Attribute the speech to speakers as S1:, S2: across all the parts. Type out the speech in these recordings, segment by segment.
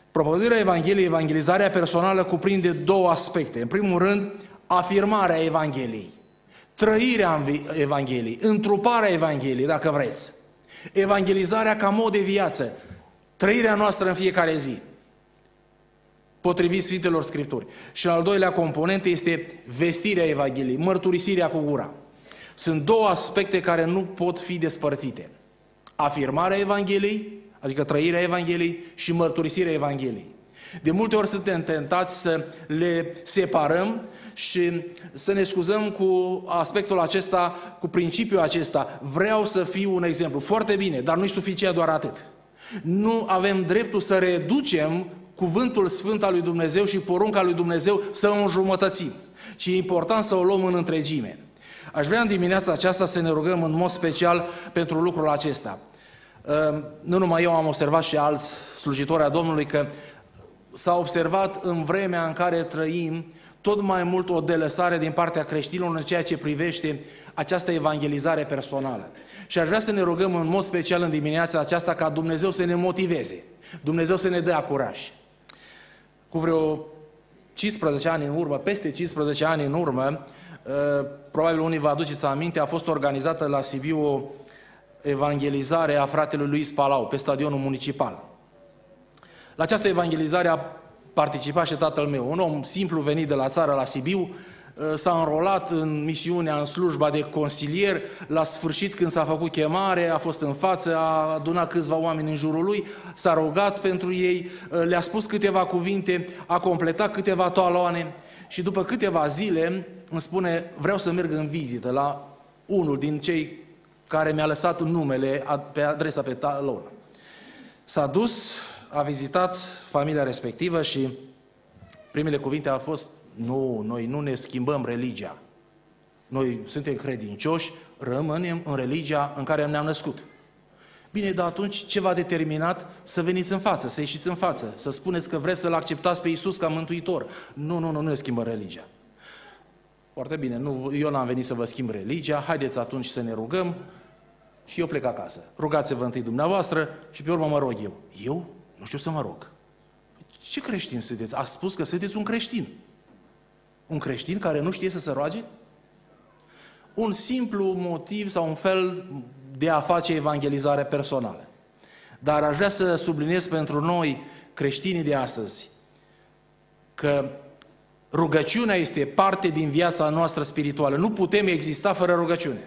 S1: Propovăduirea Evangheliei, evangelizarea personală, cuprinde două aspecte. În primul rând, afirmarea Evangheliei, trăirea Evangheliei, întruparea Evangheliei, dacă vreți. Evangelizarea ca mod de viață, trăirea noastră în fiecare zi, potrivit Sfintelor Scripturi. Și al doilea component este vestirea Evangheliei, mărturisirea cu gura. Sunt două aspecte care nu pot fi despărțite. Afirmarea Evangheliei, adică trăirea Evangheliei, și mărturisirea Evangheliei. De multe ori suntem tentați să le separăm și să ne scuzăm cu aspectul acesta, cu principiul acesta. Vreau să fiu un exemplu. Foarte bine, dar nu-i suficient doar atât. Nu avem dreptul să reducem cuvântul sfânt al lui Dumnezeu și porunca lui Dumnezeu să o înjumătățim, ci e important să o luăm în întregime. Aș vrea în dimineața aceasta să ne rugăm în mod special pentru lucrul acesta. Nu numai eu am observat și alți slujitori a Domnului că s-a observat în vremea în care trăim tot mai mult o delăsare din partea creștinilor în ceea ce privește această evangelizare personală. Și aș vrea să ne rugăm în mod special în dimineața aceasta ca Dumnezeu să ne motiveze, Dumnezeu să ne dea curaj. Cu vreo 15 ani în urmă, peste 15 ani în urmă, probabil unii vă aduceți aminte, a fost organizată la Sibiu o evangelizare a fratelui Luis Palau pe stadionul municipal. La această evangelizare a participat și tatăl meu, un om simplu venit de la țară la Sibiu, s-a înrolat în misiunea, în slujba de consilier. La sfârșit, când s-a făcut chemare, a fost în față, a adunat câțiva oameni în jurul lui, s-a rugat pentru ei, le-a spus câteva cuvinte, a completat câteva taloane și după câteva zile îmi spune: vreau să merg în vizită la unul din cei care mi-a lăsat numele pe adresa pe talon. S-a dus, a vizitat familia respectivă și primele cuvinte au fost: nu, noi nu ne schimbăm religia. Noi suntem credincioși, rămânem în religia în care ne-am născut. Bine, dar atunci ce v-a determinat să veniți în față, să ieșiți în față, să spuneți că vreți să-L acceptați pe Iisus ca mântuitor? Nu ne schimbăm religia. Foarte bine, eu n-am venit să vă schimb religia, haideți atunci să ne rugăm și eu plec acasă. Rugați-vă întâi dumneavoastră și pe urmă mă rog eu. Eu? Nu știu să mă rog. Ce creștin sunteți? Ați spus că sunteți un creștin. Un creștin care nu știe să se roage? Un simplu motiv sau un fel de a face evangelizare personală. Dar aș vrea să subliniez pentru noi, creștinii de astăzi, că rugăciunea este parte din viața noastră spirituală. Nu putem exista fără rugăciune.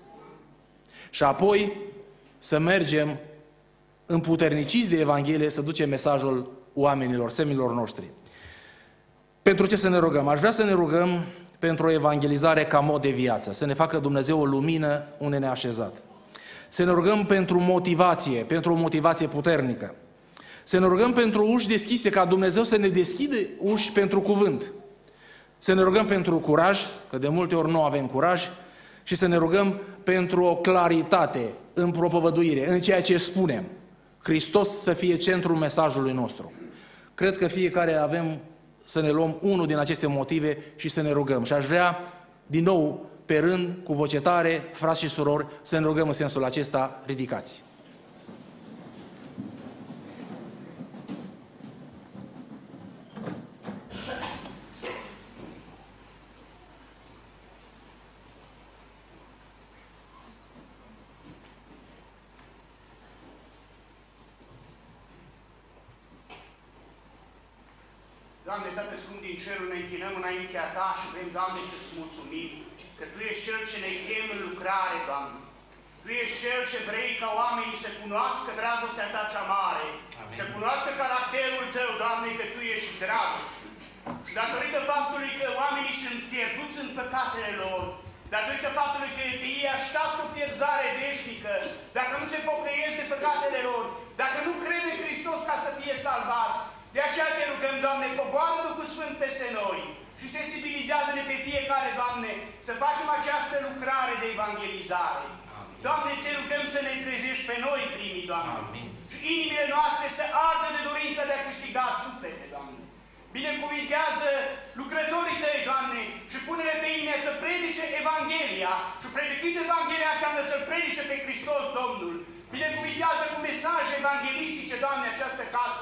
S1: Și apoi să mergem împuterniciți de Evanghelie, să ducem mesajul oamenilor, semilor noștri. Pentru ce să ne rugăm? Aș vrea să ne rugăm pentru o evangelizare ca mod de viață, să ne facă Dumnezeu o lumină unde ne-a așezat. Să ne rugăm pentru o motivație puternică. Să ne rugăm pentru uși deschise, ca Dumnezeu să ne deschide uși pentru cuvânt. Să ne rugăm pentru curaj, că de multe ori nu avem curaj, și să ne rugăm pentru o claritate în propovăduire, în ceea ce spunem. Hristos să fie centrul mesajului nostru. Cred că fiecare avem să ne luăm unul din aceste motive și să ne rugăm. Și aș vrea, din nou, pe rând, cu voce tare, frați și surori, să ne rugăm în sensul acesta, ridicați.
S2: Doamne, Tată Sfânt din cerul, ne închinăm înaintea Ta și vrem, Doamne, să-ți mulțumim că Tu ești Cel ce ne chem în lucrare, Doamne. Tu ești Cel ce vrei ca oamenii să cunoască dragostea Ta cea mare. Amin. Să cunoască caracterul Tău, Doamne, că Tu ești dragoste. Și datorită faptului că oamenii sunt pierduți în păcatele lor, datorită faptului că ei așteaptă o pierzare veșnică, dacă nu se pocăiesc de păcatele lor, dacă nu crede în Hristos ca să fie salvați, de aceea te rugăm, Doamne, coboară Duhul Sfânt peste noi și sensibilizează-ne pe fiecare, Doamne, să facem această lucrare de evangelizare. Amin. Doamne, te rugăm să ne trezești pe noi primii, Doamne. Amin. Și inimile noastre să ardă de dorința de a câștiga suflete, Doamne. Binecuvintează lucrătorii Tăi, Doamne, și pune-le pe inime să predice Evanghelia. Și predicând Evanghelia înseamnă să-L predice pe Hristos Domnul. Binecuvintează cu mesaje evanghelistice, Doamne, această casă.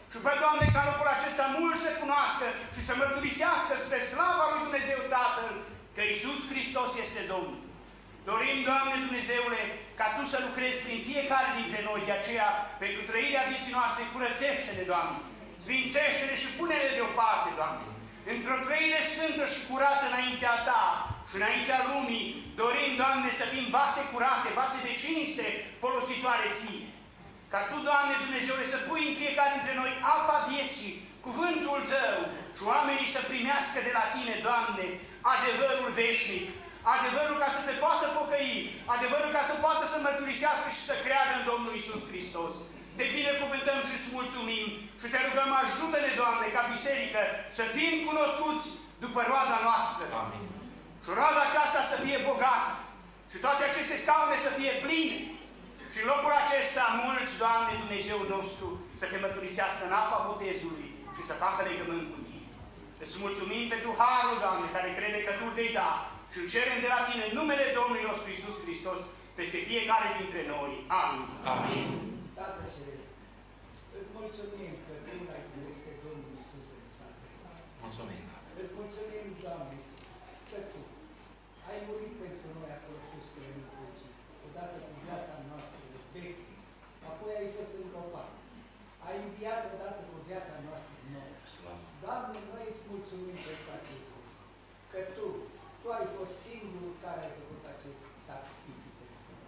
S2: Și fă, Doamne, ca locul acesta mulți să cunoască și să mărturisească spre slava lui Dumnezeu Tatăl că Iisus Hristos este Domnul. Dorim, Doamne Dumnezeule, ca Tu să lucrezi prin fiecare dintre noi, de aceea, pentru trăirea vieții noastre, curățește-ne, Doamne, sfințește-ne și pune-ne deoparte, Doamne. Într-o trăire sfântă și curată înaintea Ta și înaintea lumii, dorim, Doamne, să fim vase curate, vase de cinste folositoare Ție. Ca Tu, Doamne Dumnezeule, să pui în fiecare dintre noi apa vieții, cuvântul Tău și oamenii să primească de la Tine, Doamne, adevărul veșnic, adevărul ca să se poată pocăi, adevărul ca să poată să mărturisească și să creadă în Domnul Iisus Hristos. Te binecuvântăm și îți mulțumim și Te rugăm, ajută-ne, Doamne, ca biserică, să fim cunoscuți după roada noastră.
S1: Amin.
S2: Și roada aceasta să fie bogată și toate aceste scaune să fie pline. Și în locul acesta, mulți, Doamne, Dumnezeu nostru, să Te mărturisească în apa botezului și să facă legământ cu Tine. Îți mulțumim pentru harul, Doamne, care crede că Tu îl da și îl cerem de la Tine în numele Domnului nostru Iisus Hristos peste fiecare dintre noi. Amin.
S1: Amin.
S3: Tată Ceresc, îți mulțumim că Tu l-ai trimis pe Domnul Iisus în sat.
S1: Mulțumim.
S3: Îți mulțumim, Doamne Iisus, că Tu ai murit pentru noi acolo sus pe crucii, odată cu viața noastră veche, apoi ai fost îngropat. Ai înviat odată cu viața noastră nouă. Doamne, noi îți mulțumim pentru acest lucru, că Tu ai fost singurul care ai făcut acest sacrificiu.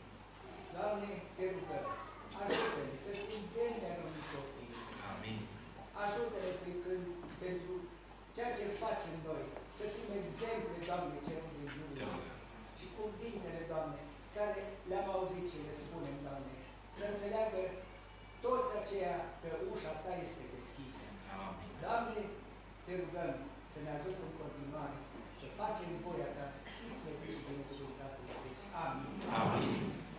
S3: Doamne, Te rugăm, ajută-ne să fim demni ai unui copii.
S1: Amin.
S3: Ajută-ne pentru ceea ce facem noi, să fim exemple, Doamne, celor din jurul. Și cuvintele, Doamne, care le-am auzit și le spunem, Doamne, să înțeleagă toți aceia că ușa Ta este deschisă.
S1: Amin.
S3: Doamne, Te rugăm să ne ajuți în continuare, să facem voia Ta, fi slăvit și binecuvântat în veci. Amin.
S1: Amin.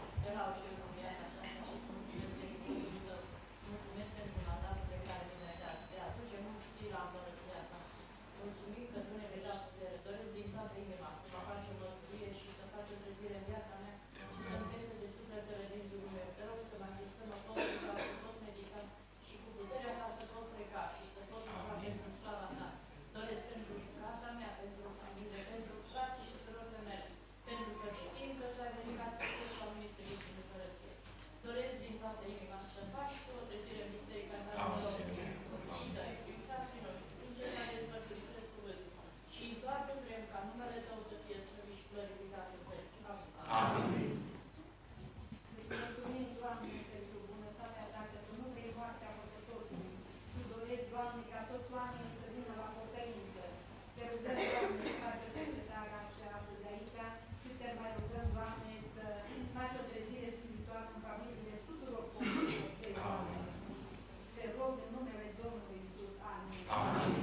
S4: Mulțumesc pentru mandatul pe care mi l-ai dat, de a aduce mulți fii la împărăția Ta. Mulțumim că Tu ne vei da putere. Doresc din toată inima să mă faci o mărturie și să faci o trezire în viața mea și să-mi pese de sufletele din jurul meu. Te rog să mă ajut să mă pot ruga, să pot medica și cu puterea Ta să pot pleca și să pot ruga pentru slava Ta. Doresc pentru casa mea, pentru familie, pentru frații și surorile mele, pentru că știm că Tu ai venit ca Hristos și am venit să vii în împărăție. Doresc din toată inima să faci Tu o trezire în biserica în care mă și dai prin frații noștri, prin cei care îți mărturisesc cuvântul. Și în toate vrem ca numele Tău să fie slăvit și glorificat în veci. Amin. Mulțumim, Doamne, pentru bunătatea Ta, că Tu nu vrei moartea păcătosului. Tu dorești, Doamne, ca toți oamenii să vină la pocăință. Te rugăm, Doamne, să faci o secretară așa de aici și te mai rugăm, Doamne, să faci o trezire spirituală în familiile tuturor comunităților. Te rog în numele Domnului Iisus. Amin.
S1: Amin.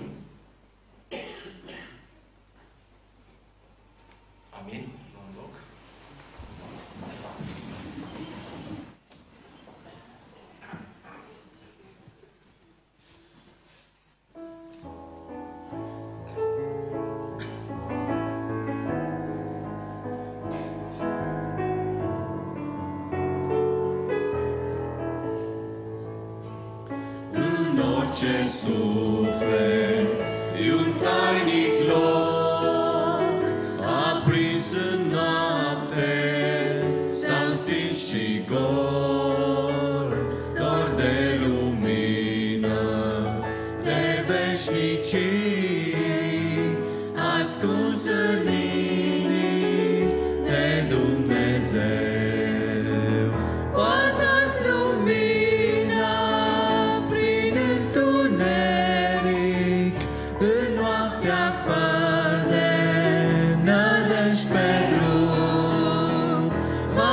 S1: Amin. Luăm loc.
S5: În orice suflet e un tainic loc, aprins în noapte sau stins și gol, dor de lumină, de veșnicii, ascuns în inimi de Dumnezeu. Poartă-ți lumina prin întuneric, în noaptea fără de nădejde pe drum. Va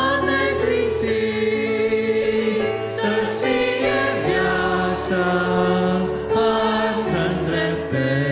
S5: neclintit să-ți fie viața, har să-ndreptezi.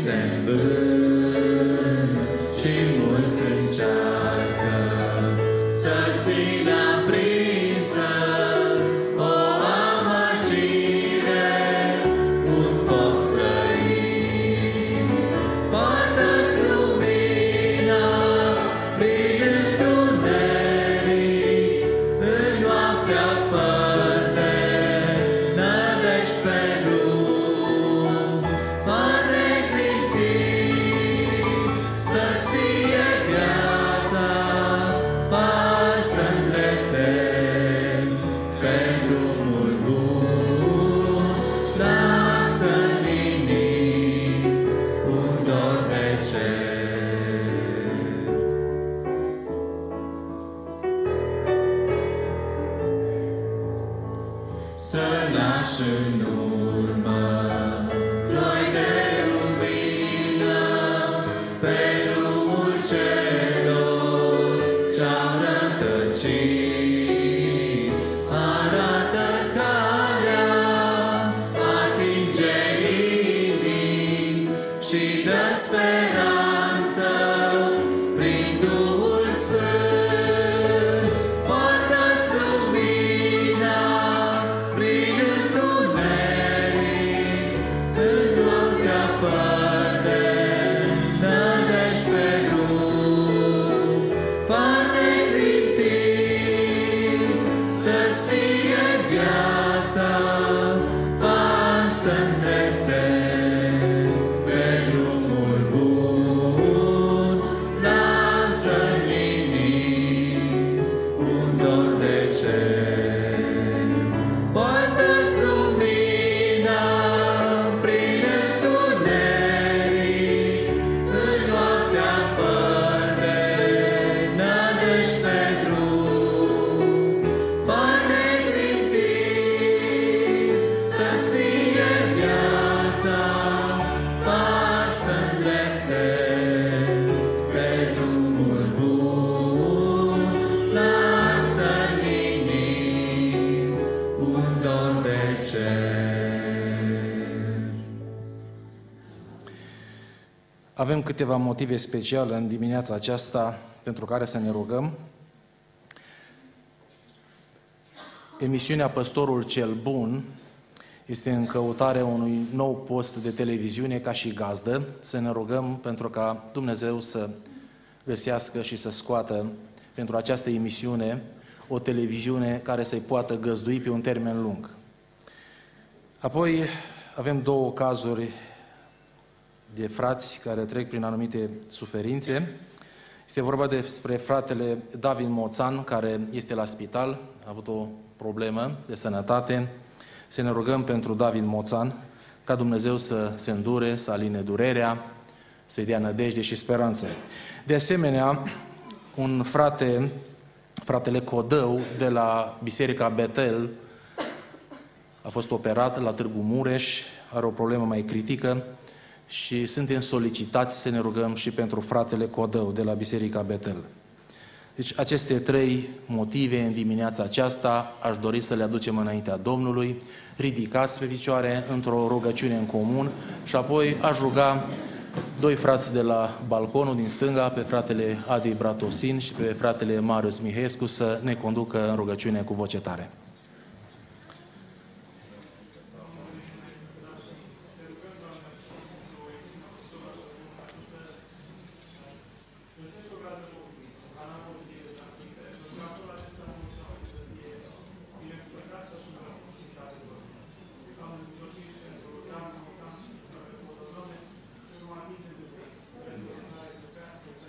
S5: se învânt și mulți încearcă să țină aprinsă o amăgire, un foc străin. Poartă-ți lumina prin întuneric, în noaptea fără de nădejde pe drum. Fă neclintit să-ți fie viața, pași să-ndrepte pe drumul bun. Lasă în inimi un dor de cer. Să lași în urmă ploi de lumină pe drumul celor ce-au rătăcit. Arată calea, atinge inimi și dă speranță prin Duhul Sfânt. Poartă-ți lumina prin întuneric, în noaptea fără de nădejde pe drum. Fă neclintit să-ți fie viața, pași să-ndrepte pe drumul bun. Lasă în inimi un dor de cer. Poartă-ți lumina prin întuneric, în noaptea fără de nădejde pe drum. Fă neclintit să-ți fie viața, pași să-ndrepte pe drumul bun. Lasă în inimi un dor de cer.
S1: Avem câteva motive speciale în dimineața aceasta pentru care să ne rugăm. Emisiunea Păstorul cel Bun este în căutarea unui nou post de televiziune ca și gazdă. Să ne rugăm pentru ca Dumnezeu să găsească și să scoată pentru această emisiune o televiziune care să-i poată găzdui pe un termen lung. Apoi avem două cazuri de frați care trec prin anumite suferințe. Este vorba despre fratele David Moțan, care este la spital, a avut o problemă de sănătate. Să ne rugăm pentru David Moțan, ca Dumnezeu să se îndure, să aline durerea, să-i dea nădejde și speranță. De asemenea, un fratele Codău, de la Biserica Betel, a fost operat la Târgu Mureș, are o problemă mai critică și suntem solicitați să ne rugăm și pentru fratele Codău, de la Biserica Betel. Deci aceste trei motive în dimineața aceasta aș dori să le aducem înaintea Domnului, ridicați pe picioare într-o rugăciune în comun și apoi aș ruga doi frați de la balconul din stânga, pe fratele Adi Bratosin și pe fratele Marius Mihescu, să ne conducă în rugăciune cu voce tare.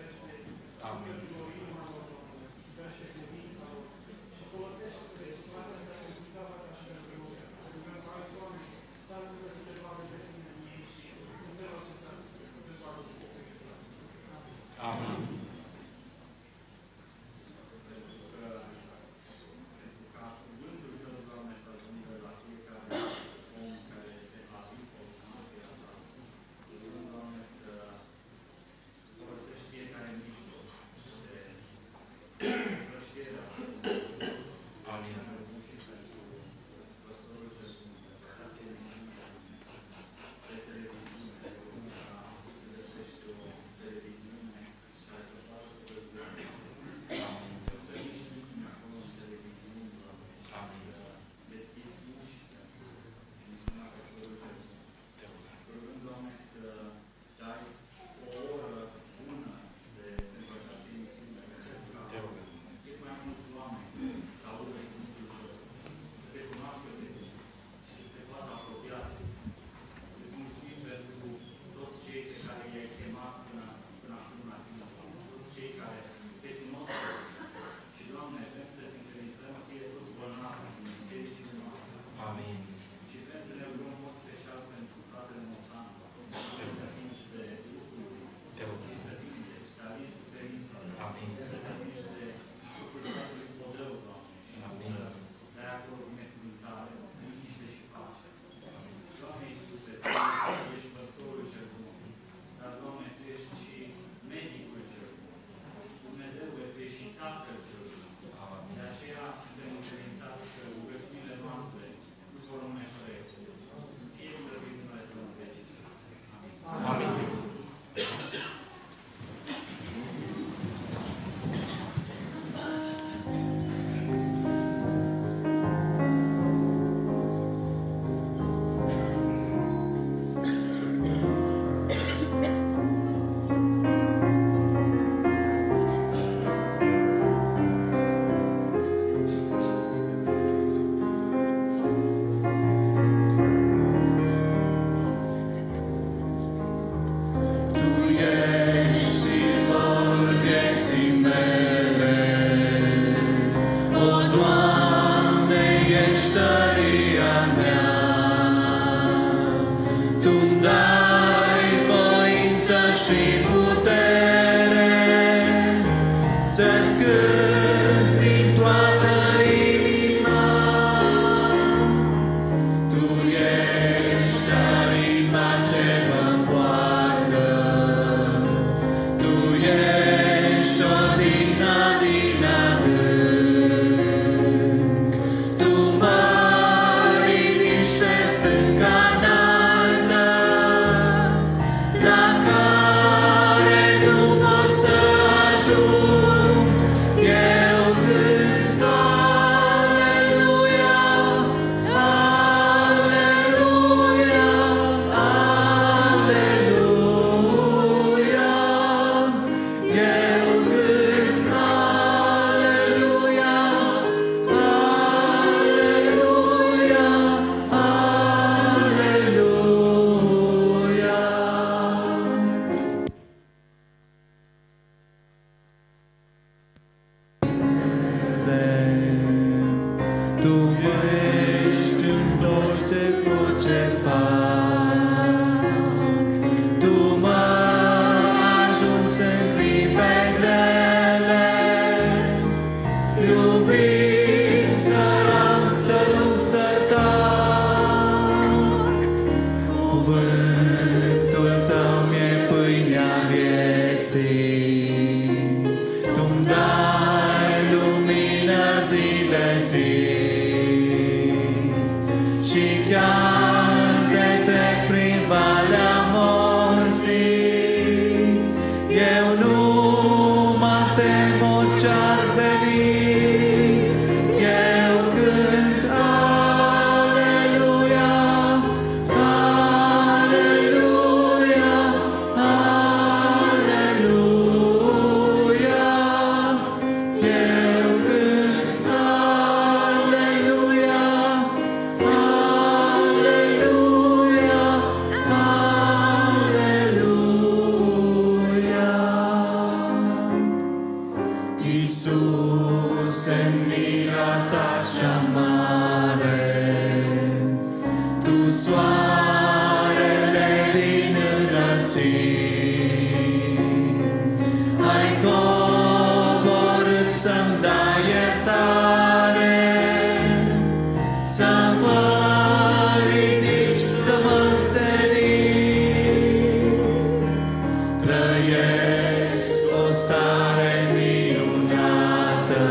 S2: Amin.
S5: și putere, să-ți cânt din toată inima. Tu ești aripa ce mă poartă, Tu ești odihna din adânc. Tu mă ridici pe stânca înaltă, la care nu pot să ajung. Eu cânt aleluia, aleluia, aleluia. Eu cânt aleluia, aleluia, aleluia. Tu ești în tot ce fac, Tu mă ajuți în clipe grele, iubit sărac să nu să tac. Cuvântul Tău mi-e pâinea vieții, Tu-mi dai lumină zi de zi. Și chiar de trec prin valea morții, eu nu mă tem orice-ar veni. Eu cânt aleluia, aleluia, aleluia. Eu cânt aleluia, aleluia, aleluia. Iisus, în mila Ta cea mare, Tu soarele din înălțimi, ai coborât să-mi dai iertare, să mă ridici, să mă însenin. Trăiesc o stare minunată,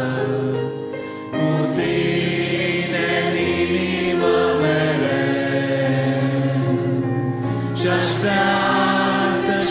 S5: cu Tine în inimă mereu. Și-aș vrea să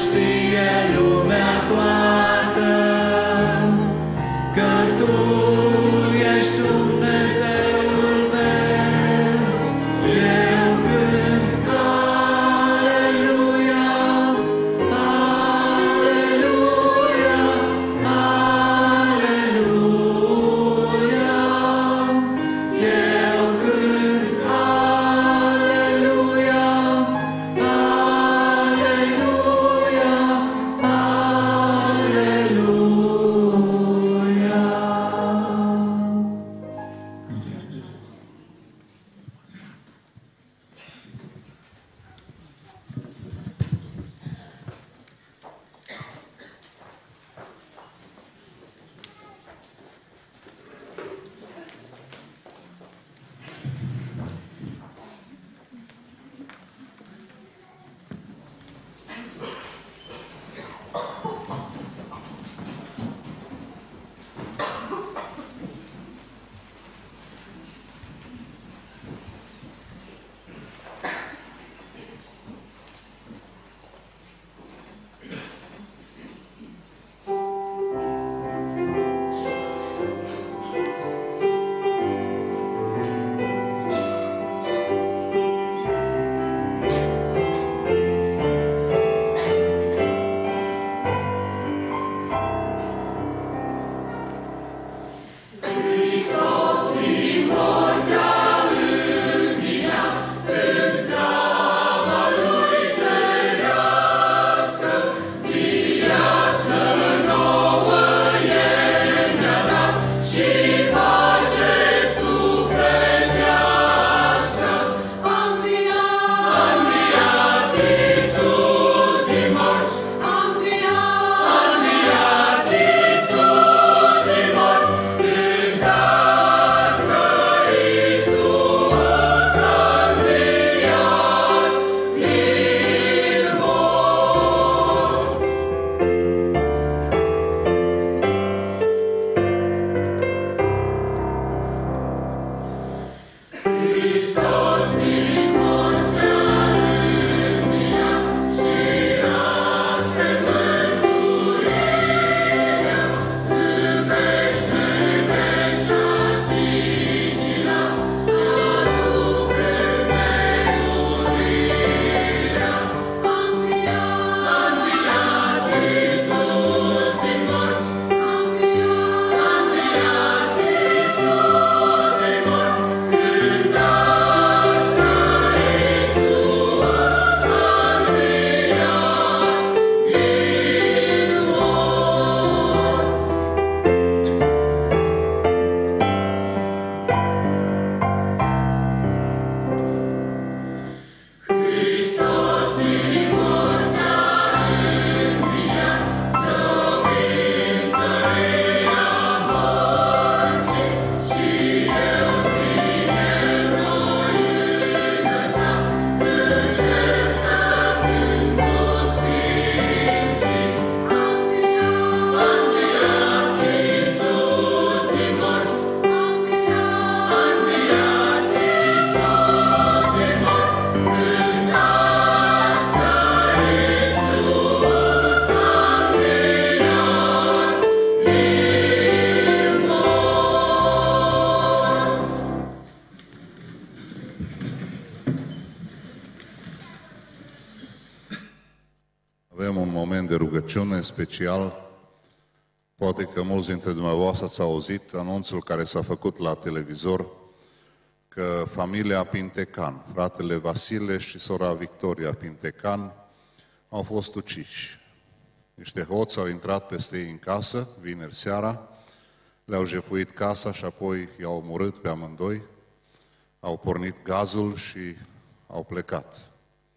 S6: Avem un moment de rugăciune special. Poate că mulți dintre dumneavoastră ați auzit anunțul care s-a făcut la televizor că familia Pintecan, fratele Vasile și sora Victoria Pintecan, au fost uciși. Niște hoți au intrat peste ei în casă, vineri seara, le-au jefuit casa și apoi i-au omorât pe amândoi, au pornit gazul și au plecat.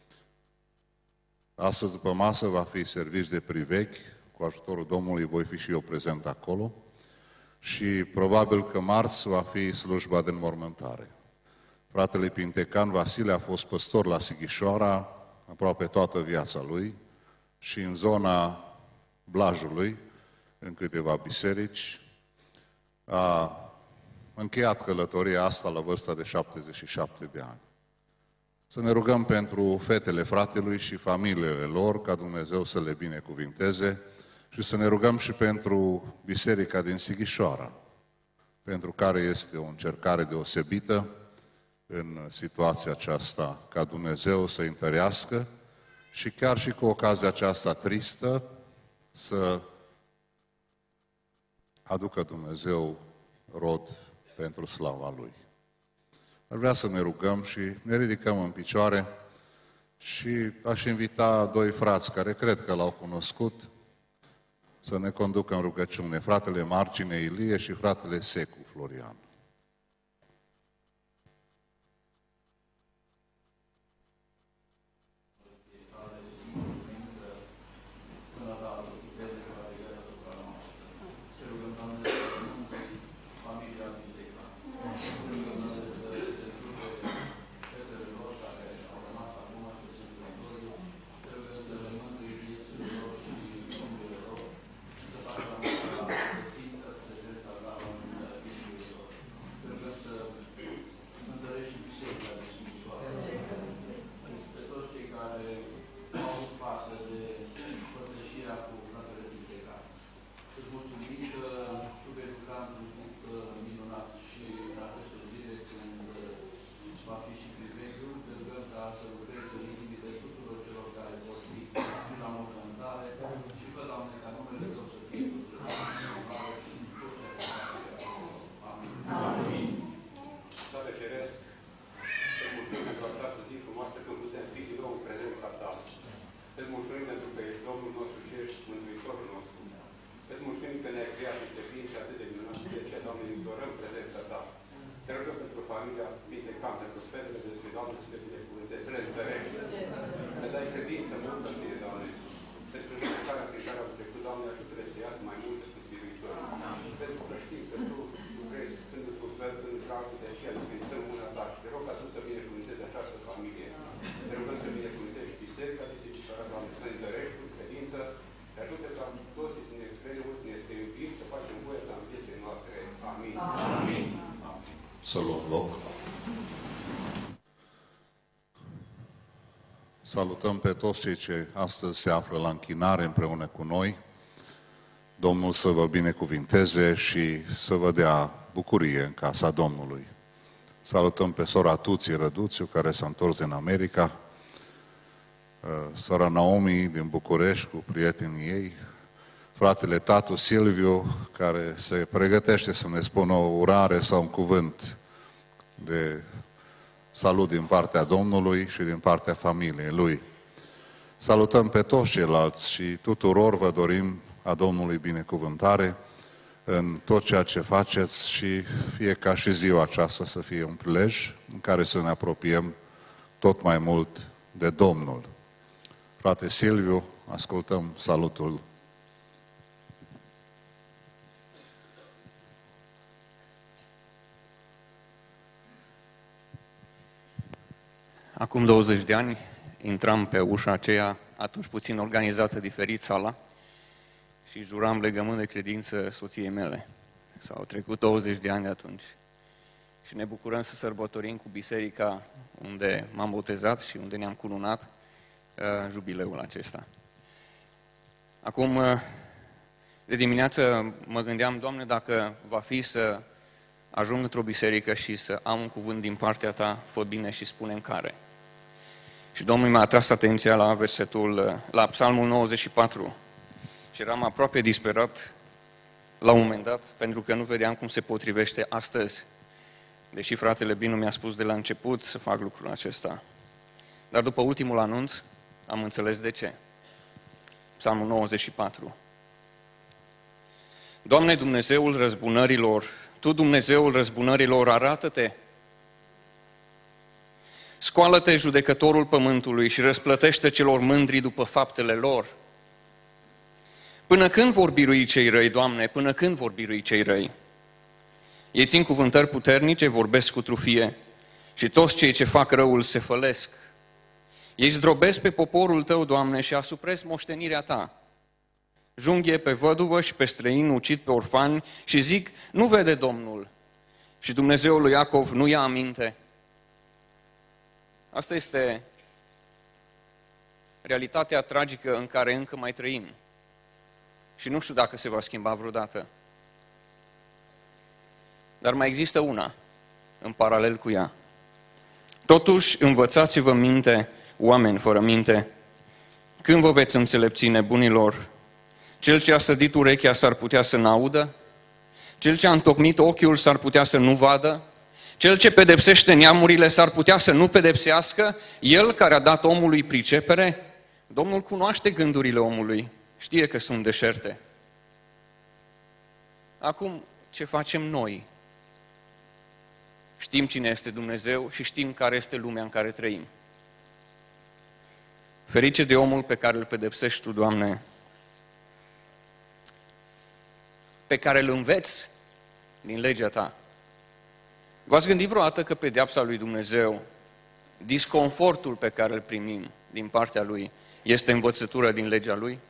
S6: Astăzi după masă va fi serviciu de priveghi, cu ajutorul Domnului voi fi și eu prezent acolo și probabil că marți va fi slujba de înmormântare. Fratele Pintecan Vasile a fost păstor la Sighișoara aproape toată viața lui și în zona Blajului, în câteva biserici, a încheiat călătoria asta la vârsta de 77 de ani. Să ne rugăm pentru fetele fratelui și familiile lor, ca Dumnezeu să le binecuvinteze și să ne rugăm și pentru biserica din Sighișoara, pentru care este o încercare deosebită în situația aceasta, ca Dumnezeu să întărească și chiar și cu ocazia aceasta tristă să aducă Dumnezeu rod pentru slava Lui. Ar vrea să ne rugăm și ne ridicăm în picioare și aș invita doi frați care cred că L-au cunoscut să ne conducă în rugăciune, fratele Margine Ilie și fratele Secu Florian. Să luăm loc. Salutăm pe toți cei ce astăzi se află la închinare împreună cu noi. Domnul să vă binecuvinteze și să vă dea bucurie în casa Domnului. Salutăm pe sora Tuții Răduțiu, care s-a întors din America, sora Naomi din București cu prietenii ei, fratele Tatu Silviu, care se pregătește să ne spună o urare sau un cuvânt de salut din partea Domnului și din partea familiei lui. Salutăm pe toți ceilalți și tuturor vă dorim a Domnului binecuvântare în tot ceea ce faceți și fie ca și ziua aceasta să fie un prilej în care să ne apropiem tot mai mult de Domnul. Frate Silviu, ascultăm salutul.
S7: Acum 20 de ani intram pe ușa aceea, atunci puțin organizată, diferit sala, și juram legământ de credință soției mele. S-au trecut 20 de ani de atunci. Și ne bucurăm să sărbătorim cu biserica unde m-am botezat și unde ne-am cununat jubileul acesta. Acum, de dimineață mă gândeam, Doamne, dacă va fi să ajung într-o biserică și să am un cuvânt din partea Ta, fă bine și spune-mi care. Și Domnul mi-a atras atenția la Psalmul 94. Și eram aproape disperat la un moment dat, pentru că nu vedeam cum se potrivește astăzi. Deși fratele Binu mi-a spus de la început să fac lucrul acesta. Dar după ultimul anunț, am înțeles de ce. Psalmul 94. Doamne, Dumnezeul răzbunărilor, Tu, Dumnezeul răzbunărilor, arată-te! Scoală-te, judecătorul pământului, și răsplătește celor mândri după faptele lor. Până când vor birui cei răi, Doamne, până când vor birui cei răi? Ei țin cuvântări puternice, vorbesc cu trufie, și toți cei ce fac răul se fălesc. Ei zdrobesc pe poporul Tău, Doamne, și asupresc moștenirea Ta. Junghie pe văduvă și pe străin, ucid pe orfani și zic, nu vede Domnul. Și Dumnezeul lui Iacov nu ia aminte. Asta este realitatea tragică în care încă mai trăim. Și nu știu dacă se va schimba vreodată. Dar mai există una, în paralel cu ea. Totuși, învățați-vă minte, oameni fără minte, când vă veți înțelepți, nebunilor? Cel ce a sădit urechea s-ar putea să n-audă? Cel ce a întocmit ochiul s-ar putea să nu vadă? Cel ce pedepsește neamurile s-ar putea să nu pedepsească? El care a dat omului pricepere? Domnul cunoaște gândurile omului, știe că sunt deșerte. Acum, ce facem noi? Știm cine este Dumnezeu și știm care este lumea în care trăim. Ferice de omul pe care îl pedepsești Tu, Doamne, pe care îl înveți din legea Ta. V-ați gândit vreodată că pedeapsa lui Dumnezeu, disconfortul pe care îl primim din partea Lui, este învățătură din legea Lui?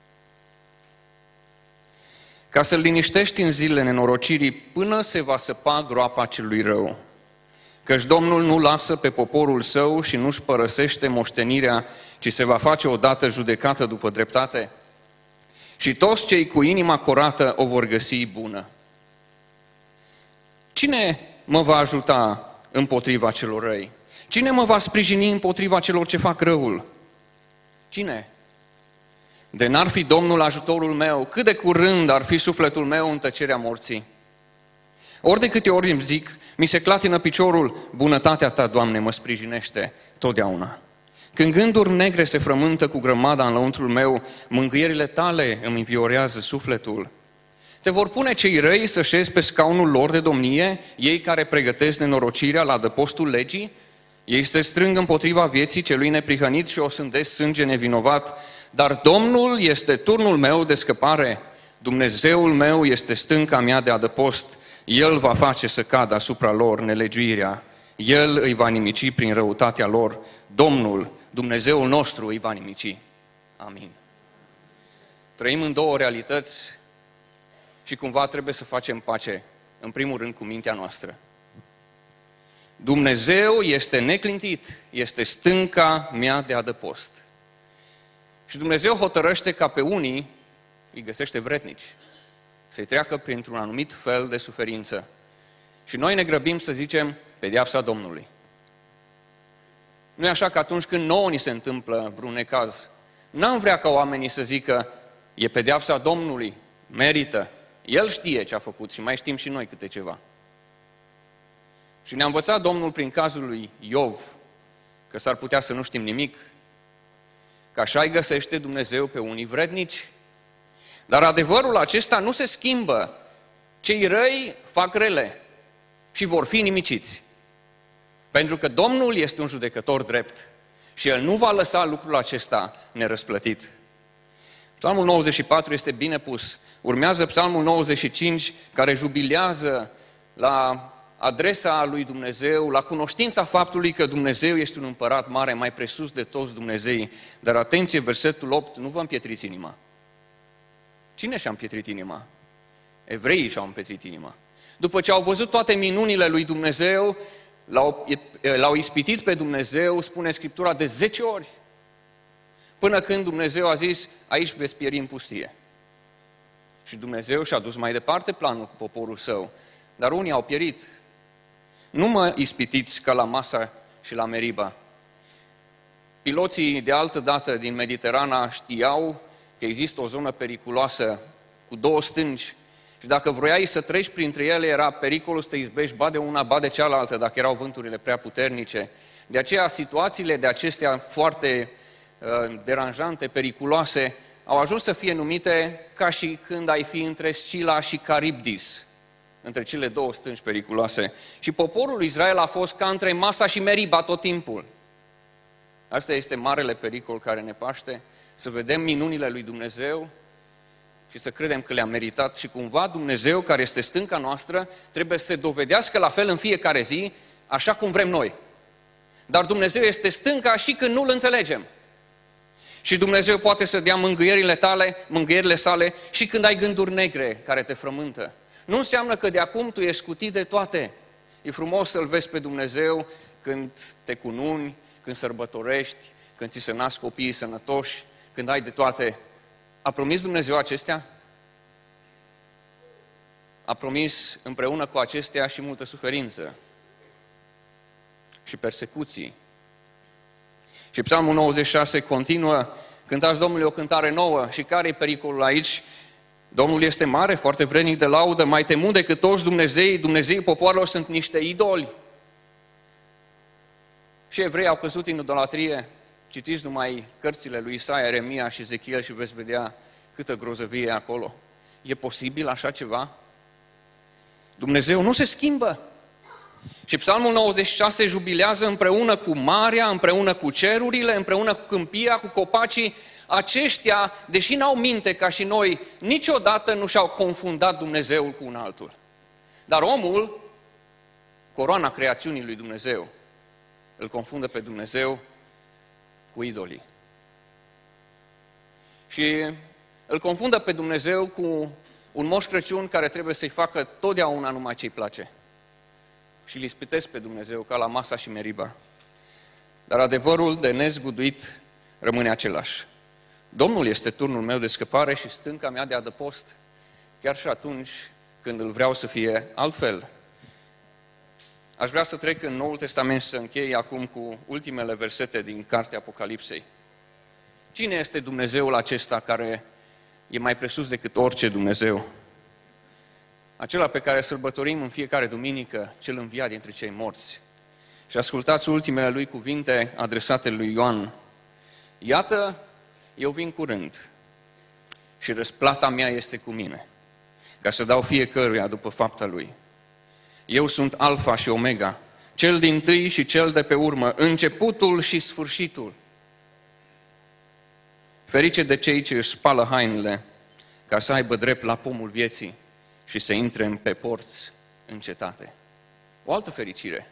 S7: Ca să-l liniștești în zilele nenorocirii până se va săpa groapa celui rău. Căci Domnul nu lasă pe poporul Său și nu-și părăsește moștenirea, ci se va face odată judecată după dreptate. Și toți cei cu inima curată o vor găsi bună. Cine mă va ajuta împotriva celor răi? Cine mă va sprijini împotriva celor ce fac răul? Cine? De n-ar fi Domnul ajutorul meu, cât de curând ar fi sufletul meu în tăcerea morții. Ori de câte ori îmi zic, mi se clatină piciorul, bunătatea Ta, Doamne, mă sprijinește totdeauna. Când gânduri negre se frământă cu grămada în lăuntrul meu, mângâierile Tale îmi înviorează sufletul. Te vor pune cei răi să șezi pe scaunul lor de domnie, ei care pregătesc nenorocirea la adăpostul legii, ei se strâng împotriva vieții celui neprihănit și o sândesc sânge nevinovat, dar Domnul este turnul meu de scăpare, Dumnezeul meu este stânca mea de adăpost, El va face să cadă asupra lor nelegiuirea, El îi va nimici prin răutatea lor, Domnul, Dumnezeul nostru îi va nimici. Amin. Trăim în două realități și cumva trebuie să facem pace, în primul rând cu mintea noastră. Dumnezeu este neclintit, este stânca mea de adăpost. Și Dumnezeu hotărăște ca pe unii îi găsește vrednici, să-i treacă printr-un anumit fel de suferință. Și noi ne grăbim să zicem pedeapsa Domnului. Nu e așa că atunci când nouă ni se întâmplă vreun necaz, n-am vrea ca oamenii să zică e pedeapsa Domnului, merită, El știe ce a făcut și mai știm și noi câte ceva. Și ne-a învățat Domnul prin cazul lui Iov că s-ar putea să nu știm nimic, că așa îi găsește Dumnezeu pe unii vrednici. Dar adevărul acesta nu se schimbă. Cei răi fac rele și vor fi nimiciți. Pentru că Domnul este un judecător drept și El nu va lăsa lucrul acesta nerăsplătit. Psalmul 94 este bine pus. Urmează Psalmul 95, care jubilează la adresa lui Dumnezeu, la cunoștința faptului că Dumnezeu este un împărat mare, mai presus de toți Dumnezeii. Dar atenție, versetul 8, nu vă împietriți inima. Cine și-a împietrit inima? Evreii și-au împietrit inima. După ce au văzut toate minunile lui Dumnezeu, l-au ispitit pe Dumnezeu, spune Scriptura, de 10 ori. Până când Dumnezeu a zis, aici veți pieri în pustie. Și Dumnezeu și-a dus mai departe planul cu poporul Său. Dar unii au pierit. Nu mă ispitiți ca la Masa și la Meriba. Piloții de altă dată din Mediterana știau că există o zonă periculoasă cu două stânci și dacă vroiai să treci printre ele, era pericolul să te izbești ba de una, ba de cealaltă, dacă erau vânturile prea puternice. De aceea, situațiile de acestea foarte deranjante, periculoase, au ajuns să fie numite ca și când ai fi între Scila și Caribdis, între cele două stânci periculoase. Și poporul lui Israel a fost ca între Masa și Meriba tot timpul. Asta este marele pericol care ne paște, să vedem minunile lui Dumnezeu și să credem că le-am meritat și cumva Dumnezeu, care este stânca noastră, trebuie să se dovedească la fel în fiecare zi, așa cum vrem noi. Dar Dumnezeu este stânca și când nu-L înțelegem. Și Dumnezeu poate să dea mângâierile sale și când ai gânduri negre care te frământă. Nu înseamnă că de acum tu ești scutit de toate. E frumos să-L vezi pe Dumnezeu când te cununi, când sărbătorești, când ți se nasc copiii sănătoși, când ai de toate. A promis Dumnezeu acestea? A promis împreună cu acestea și multă suferință și persecuții. Și Psalmul 96 continuă: cântați Domnului o cântare nouă. Și care e pericolul aici? Domnul este mare, foarte vrednic de laudă, mai temut decât toți Dumnezeii popoarelor sunt niște idoli. Și evreii au căzut în idolatrie. Citiți numai cărțile lui Isaia, Eremia și Ezechiel și veți vedea câtă grozăvie e acolo. E posibil așa ceva? Dumnezeu nu se schimbă. Și Psalmul 96 jubilează împreună cu marea, împreună cu cerurile, împreună cu câmpia, cu copacii. Aceștia, deși n-au minte ca și noi, niciodată nu și-au confundat Dumnezeul cu un altul. Dar omul, coroana creațiunii lui Dumnezeu, îl confundă pe Dumnezeu cu idolii. Și îl confundă pe Dumnezeu cu un Moș Crăciun care trebuie să-i facă totdeauna numai ce-i place. Și îl ispitesc pe Dumnezeu ca la Masa și Meriba. Dar adevărul de nezguduit rămâne același. Domnul este turnul meu de scăpare și stânca mea de adăpost, chiar și atunci când îl vreau să fie altfel. Aș vrea să trec în Noul Testament și să închei acum cu ultimele versete din Cartea Apocalipsei. Cine este Dumnezeul acesta care e mai presus decât orice Dumnezeu? Acela pe care sărbătorim în fiecare duminică, cel înviat dintre cei morți. Și ascultați ultimele lui cuvinte adresate lui Ioan. Iată, eu vin curând și răsplata mea este cu mine, ca să dau fiecăruia după fapta lui. Eu sunt Alfa și Omega, cel dintâi și cel de pe urmă, începutul și sfârșitul. Ferice de cei ce își spală hainele, ca să aibă drept la pomul vieții și să intre pe porți în cetate. O altă fericire.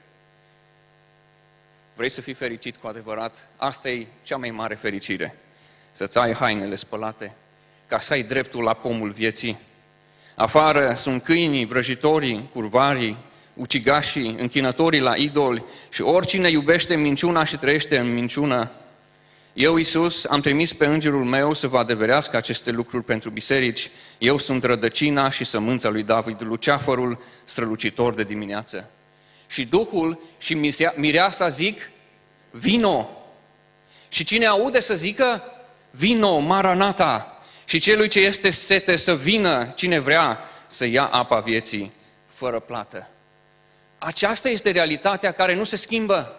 S7: Vrei să fii fericit cu adevărat? Asta e cea mai mare fericire. Să-ți ai hainele spălate, ca să ai dreptul la pomul vieții. Afară sunt câinii, vrăjitorii, curvarii, ucigașii, închinătorii la idoli și oricine iubește minciuna și trăiește în minciună. Eu, Iisus, am trimis pe îngerul meu să vă adeverească aceste lucruri pentru biserici. Eu sunt rădăcina și sămânța lui David, luceafărul strălucitor de dimineață. Și Duhul și mireasa zic, vino. Și cine aude să zică, vino, Maranata. Și celui ce este sete să vină, cine vrea să ia apa vieții fără plată. Aceasta este realitatea care nu se schimbă.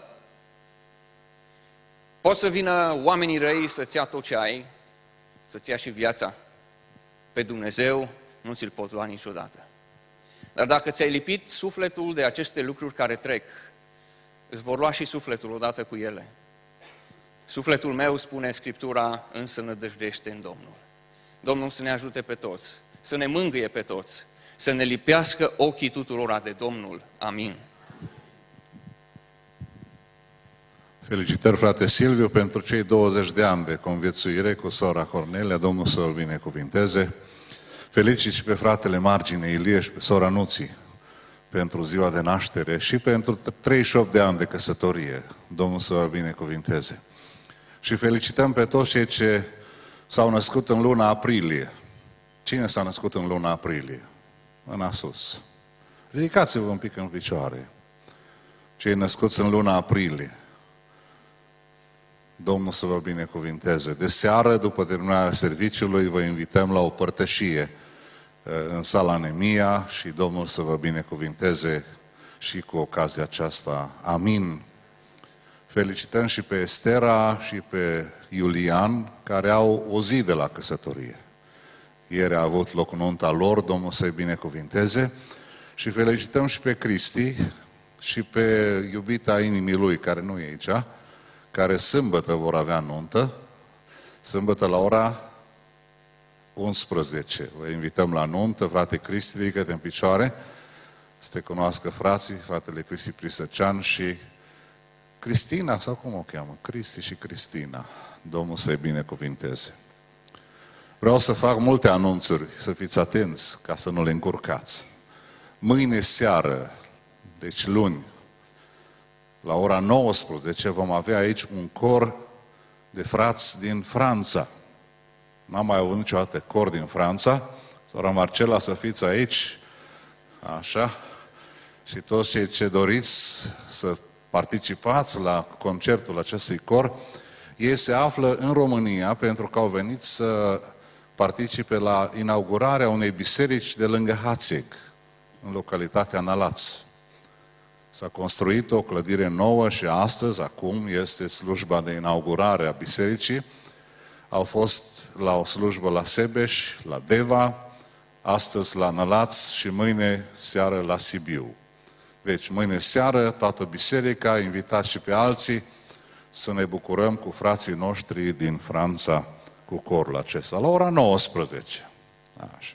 S7: Pot să vină oamenii răi să-ți ia tot ce ai, să-ți ia și viața. Pe Dumnezeu nu ți-l pot lua niciodată. Dar dacă ți-ai lipit sufletul de aceste lucruri care trec, îți vor lua și sufletul odată cu ele. Sufletul meu, spune Scriptura, însă nădăjduiește în Domnul. Domnul să ne ajute pe toți, să ne mângâie pe toți, să ne lipească ochii tuturora de Domnul. Amin.
S6: Felicitări, frate Silviu, pentru cei 20 de ani de conviețuire cu sora Cornelia. Domnul să îl binecuvinteze. Felicit și pe fratele Margine Ilie și pe sora Nuții pentru ziua de naștere și pentru 38 de ani de căsătorie. Domnul să îl binecuvinteze. Și felicităm pe toți cei ce s-au născut în luna aprilie. Cine s-a născut în luna aprilie? Mâna sus. Ridicați-vă un pic în picioare. Cei născuți în luna aprilie. Domnul să vă binecuvinteze. De seară, după terminarea serviciului, vă invităm la o părtășie în sala Nemia și Domnul să vă binecuvinteze și cu ocazia aceasta. Amin. Felicităm și pe Estera și pe Iulian, care au o zi de la căsătorie. Ieri a avut loc nunta lor, Domnul să-i binecuvinteze. Și felicităm și pe Cristi și pe iubita inimii lui, care nu e aici, care sâmbătă vor avea nuntă, sâmbătă la ora 11. Vă invităm la nuntă, frate Cristi, ridică-te în picioare, să te cunoască frații, fratele Cristi Prisăcean și Cristina, sau cum o cheamă? Cristi și Cristina. Domnul să-i binecuvinteze. Vreau să fac multe anunțuri, să fiți atenți, ca să nu le încurcați. Mâine seară, deci luni, la ora 19, vom avea aici un cor de frați din Franța. N-am mai avut niciodată cor din Franța. Sora Marcela, să fiți aici, așa, și toți cei ce doriți să participați la concertul acestui cor. Ei se află în România pentru că au venit să participe la inaugurarea unei biserici de lângă Hațeg, în localitatea Nălaț. S-a construit o clădire nouă și astăzi, acum, este slujba de inaugurare a bisericii. Au fost la o slujbă la Sebeș, la Deva, astăzi la Nălaț și mâine seară la Sibiu. Deci, mâine seară, toată biserica, invitați și pe alții, să ne bucurăm cu frații noștri din Franța cu corul acesta, la ora 19. Așa.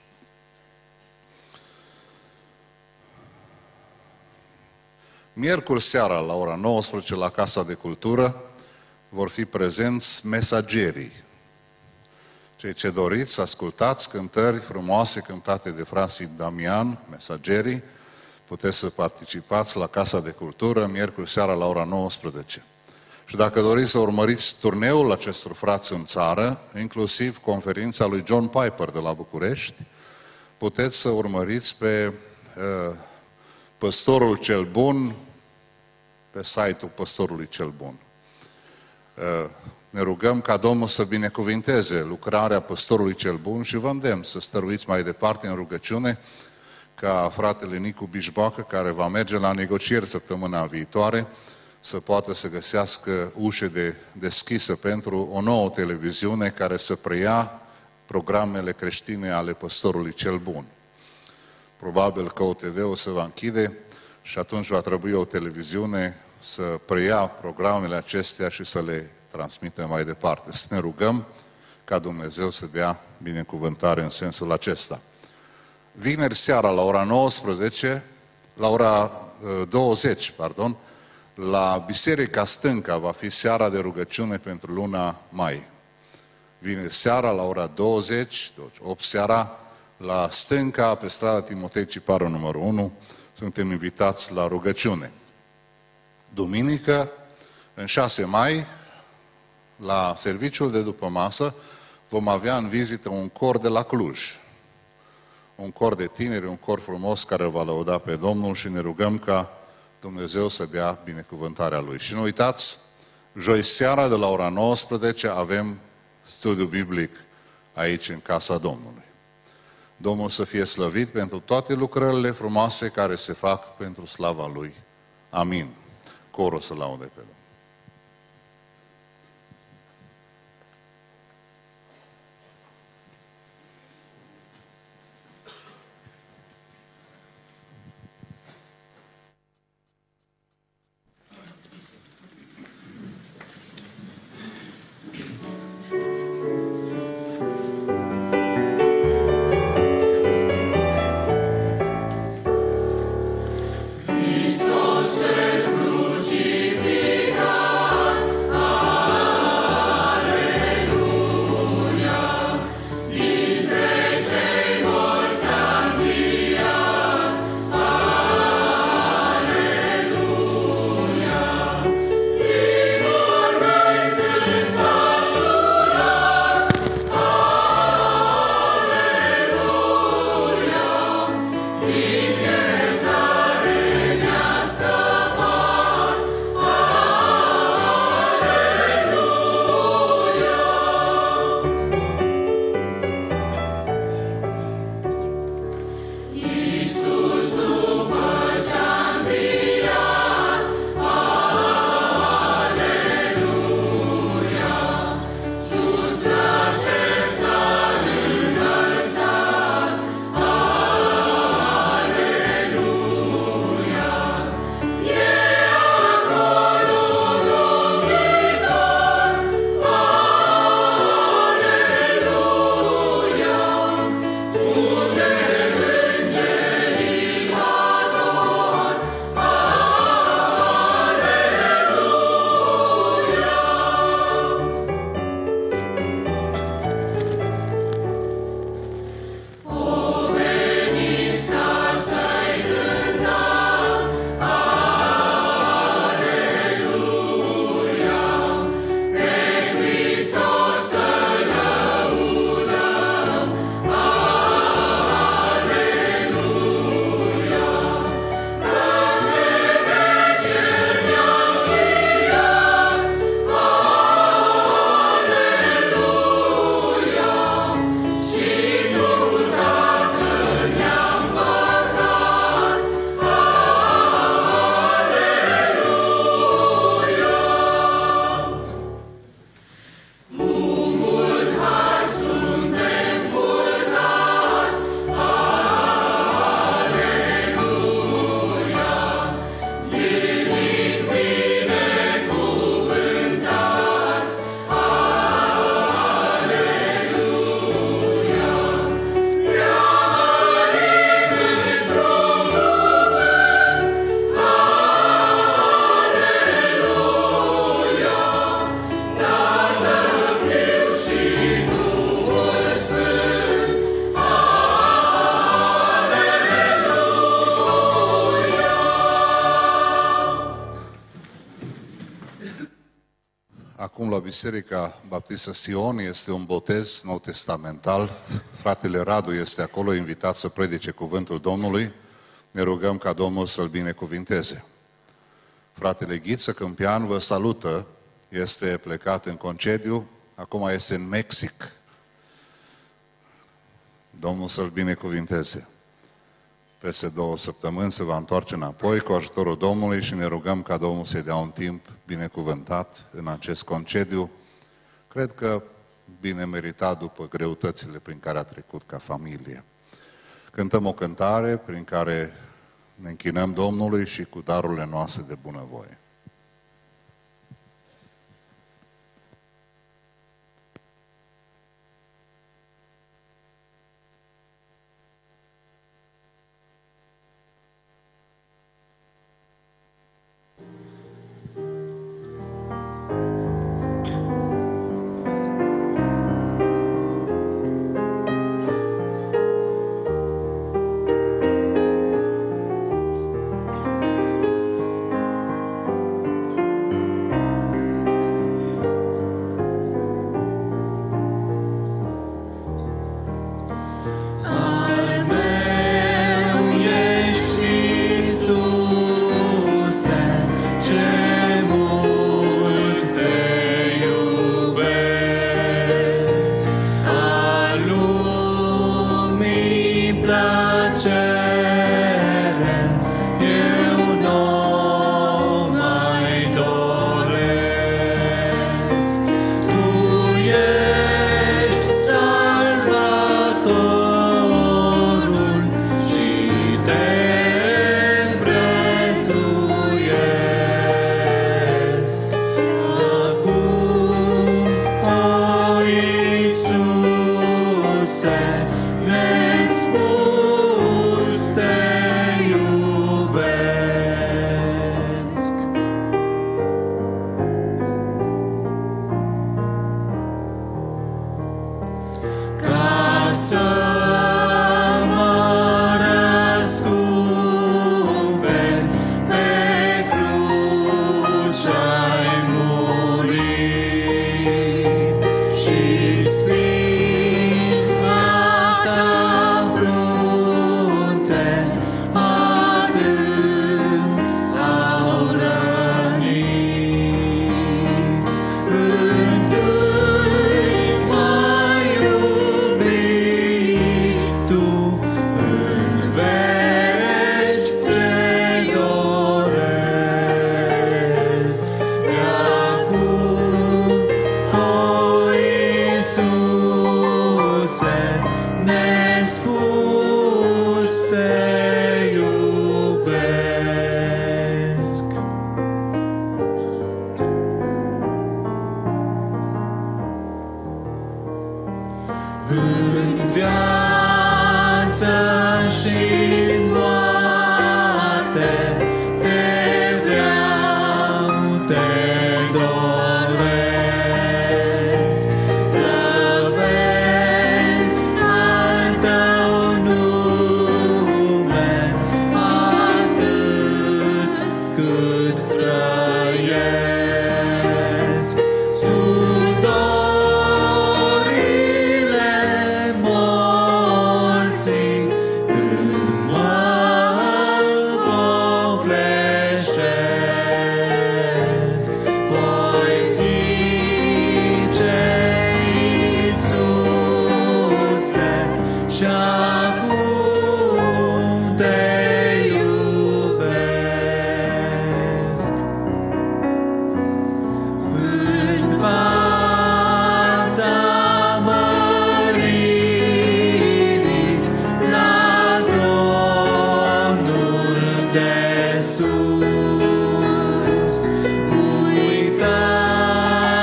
S6: Miercuri seara, la ora 19, la Casa de Cultură, vor fi prezenți mesagerii. Cei ce doriți să ascultați cântări frumoase cântate de frații Damian, mesagerii, puteți să participați la Casa de Cultură, miercuri seara, la ora 19. Și dacă doriți să urmăriți turneul acestor frați în țară, inclusiv conferința lui John Piper de la București, puteți să urmăriți pe Păstorul cel Bun, pe site-ul Păstorului cel Bun. Ne rugăm ca Domnul să binecuvinteze lucrarea Păstorului cel Bun și vă îndemn să stăruiți mai departe în rugăciune ca fratele Nicu Bișboacă, care va merge la negocieri săptămâna viitoare, să poată să găsească ușe deschisă pentru o nouă televiziune care să preia programele creștine ale Păstorului cel Bun. Probabil că OTV-ul se va închide și atunci va trebui o televiziune să preia programele acestea și să le transmită mai departe. Să ne rugăm ca Dumnezeu să dea binecuvântare în sensul acesta. Vineri seara la ora 19, la ora 20, la Biserica Stânca va fi seara de rugăciune pentru luna mai. Vineri seara la ora 20, 8 seara, la Stânca, pe strada Timotei Cipară numărul 1, suntem invitați la rugăciune. Duminică, în 6 mai, la serviciul de după masă, vom avea în vizită un cor de la Cluj. Un cor de tineri, un cor frumos care va lăuda pe Domnul și ne rugăm ca Dumnezeu să dea binecuvântarea Lui. Și nu uitați, joi seara de la ora 19 avem studiu biblic aici în Casa Domnului. Domnul să fie slăvit pentru toate lucrările frumoase care se fac pentru slava Lui. Amin. Corul să laude pe Domnul.
S5: Hristos cel crucificat,
S6: Biserica Baptistă Sion este un botez nou testamental. Fratele Radu este acolo, invitat să predice cuvântul Domnului. Ne rugăm ca Domnul să-l binecuvinteze. Fratele Ghiță Câmpian vă salută, este plecat în concediu, acum este în Mexic. Domnul să-l binecuvinteze. Peste 2 săptămâni se va întoarce înapoi cu ajutorul Domnului și ne rugăm ca Domnul să-i dea un timp binecuvântat în acest concediu. Cred că bine meritat după greutățile prin care a trecut ca familie. Cântăm o cântare prin care ne închinăm Domnului și cu darurile noastre de bunăvoie.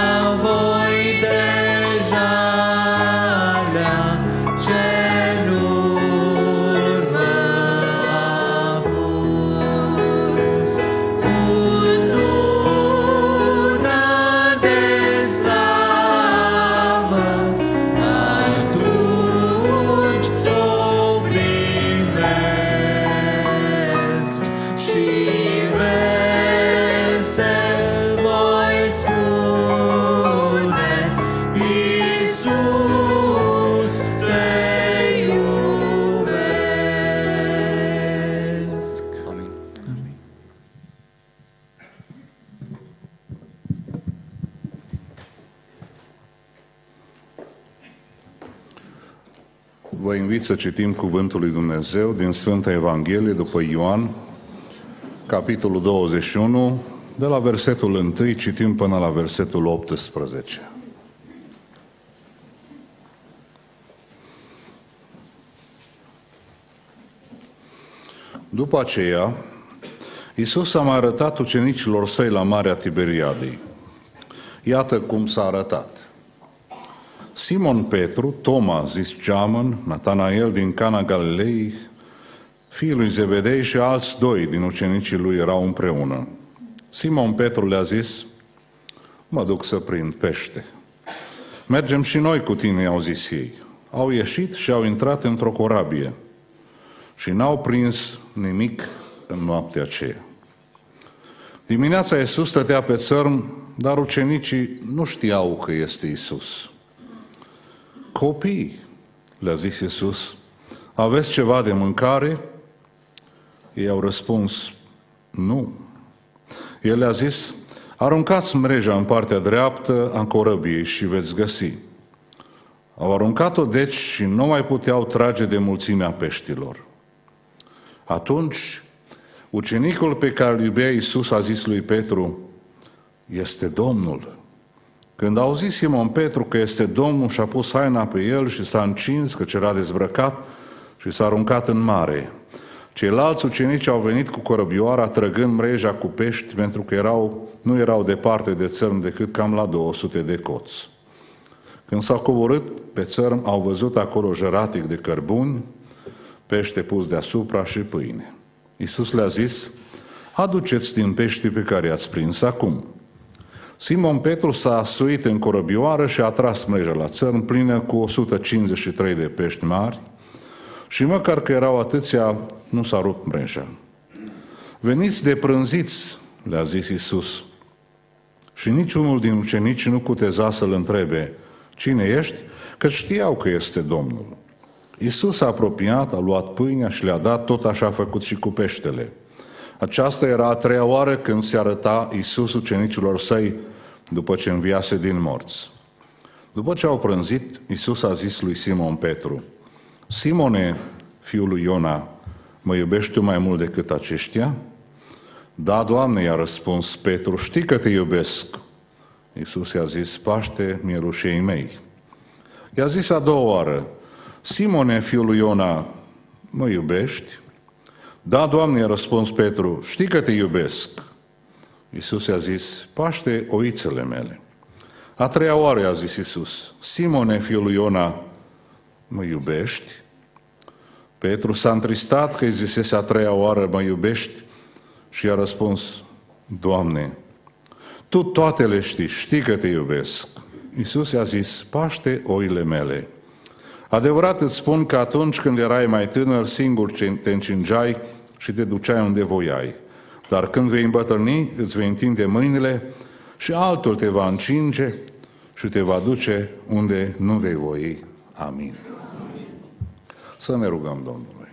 S5: Nu
S6: Vă invit să citim Cuvântul lui Dumnezeu din Sfânta Evanghelie după Ioan, capitolul 21, de la versetul 1, citim până la versetul 18. După aceea, Iisus a mai arătat ucenicilor săi la Marea Tiberiadei. Iată cum s-a arătat. Simon Petru, Toma, zis Geamăn, Natanael din Cana Galilei, fiul lui Zebedei și alți doi din ucenicii lui erau împreună. Simon Petru le-a zis, mă duc să prind pește. Mergem și noi cu tine, i-au zis ei. Au ieșit și au intrat într-o corabie și n-au prins nimic în noaptea aceea. Dimineața Iisus stătea pe țărm, dar ucenicii nu știau că este Iisus. Copii, le-a zis Iisus, aveți ceva de mâncare? Ei au răspuns, nu. El le-a zis, aruncați mreja în partea dreaptă a corăbiei și veți găsi. Au aruncat-o deci și nu mai puteau trage de mulțimea peștilor. Atunci, ucenicul pe care îl iubea Iisus a zis lui Petru, este Domnul. Când a auzit Simon Petru că este Domnul, și-a pus haina pe el și s-a încins, căci era dezbrăcat, și s-a aruncat în mare. Ceilalți ucenici au venit cu corăbioara, trăgând mreja cu pești, pentru că nu erau departe de țărm decât cam la 200 de coți. Când s-au coborât pe țărm, au văzut acolo jăratic de cărbuni, pește pus deasupra și pâine. Iisus le-a zis, aduceți din peștii pe care i-ați prins acum. Simon Petru s-a suit în corăbioară și a tras mreja la țărm plină cu 153 de pești mari și măcar că erau atâția, nu s-a rupt mreja. Veniți de prânziți, le-a zis Iisus. Și niciunul din ucenici nu cuteza să-l întrebe, cine ești? Că știau că este Domnul. Iisus s-a apropiat, a luat pâinea și le-a dat, tot așa a făcut și cu peștele. Aceasta era a treia oară când se arăta Iisus ucenicilor săi după ce înviase din morți. După ce au prânzit, Iisus a zis lui Simon Petru, Simone, fiul lui Iona, mă iubești tu mai mult decât aceștia? Da, Doamne, i-a răspuns Petru, știi că te iubesc. Iisus i-a zis, paște mielușei mei. I-a zis a doua oară, Simone, fiul lui Iona, mă iubești? Da, Doamne, i-a răspuns Petru, știi că te iubesc. Iisus i-a zis, paște oițele mele. A treia oară i-a zis Iisus, Simone, fiul lui Iona, mă iubești? Petru s-a întristat că îi zisese a treia oară, mă iubești? Și i-a răspuns, Doamne, Tu toate le știi că te iubesc. Iisus i-a zis, paște oile mele. Adevărat îți spun că atunci când erai mai tânăr, singur te încingeai și te duceai unde voiai. Dar când vei îmbătrâni, îți vei întinde mâinile și altul te va încinge și te va duce unde nu vei voi. Amin. Să ne rugăm Domnului.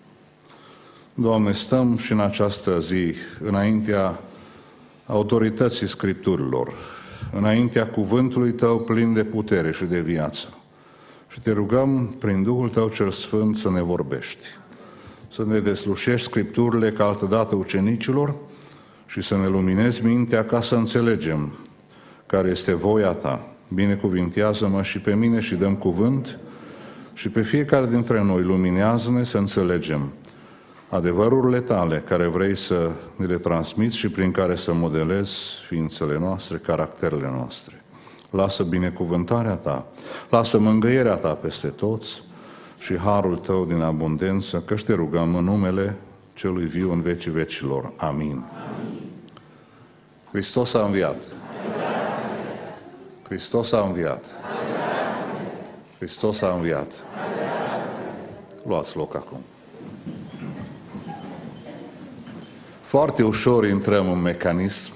S6: Doamne, stăm și în această zi înaintea autorității Scripturilor, înaintea cuvântului Tău plin de putere și de viață. Și te rugăm, prin Duhul Tău cel Sfânt, să ne vorbești, să ne deslușești Scripturile ca altădată ucenicilor și să ne luminezi mintea ca să înțelegem care este voia Ta. Binecuvintează-mă și pe mine și dăm cuvânt și pe fiecare dintre noi luminează-ne să înțelegem adevărurile Tale care vrei să ne le transmiți și prin care să modelezi ființele noastre, caracterele noastre. Lasă binecuvântarea Ta, lasă mângâierea Ta peste toți și harul Tău din abundență, că te rugăm în numele Celui viu în vecii vecilor. Amin. Amin. Hristos a înviat. Hristos a înviat. Hristos a înviat. Luați loc acum. Foarte ușor intrăm în mecanism,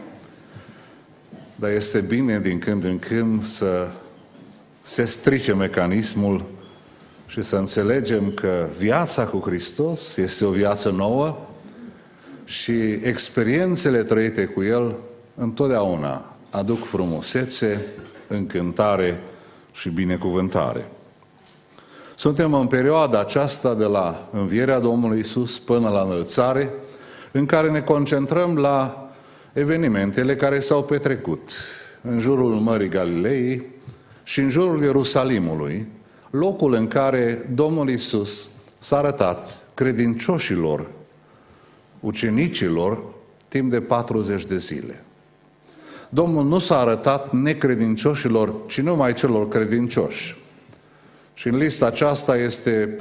S6: dar este bine din când în când să se strice mecanismul și să înțelegem că viața cu Hristos este o viață nouă și experiențele trăite cu El întotdeauna aduc frumusețe, încântare și binecuvântare. Suntem în perioada aceasta de la învierea Domnului Iisus până la înălțare, în care ne concentrăm la evenimentele care s-au petrecut în jurul Mării Galilei și în jurul Ierusalimului, locul în care Domnul Iisus s-a arătat credincioșilor, ucenicilor, timp de 40 de zile. Domnul nu s-a arătat necredincioșilor, ci numai celor credincioși. Și în lista aceasta este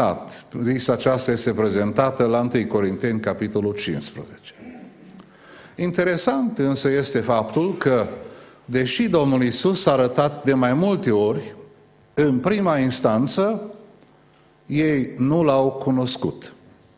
S6: prezentată la 1 Corinteni, capitolul 15. Interesant însă este faptul că, deși Domnul Iisus s-a arătat de mai multe ori, în prima instanță, ei nu l-au cunoscut.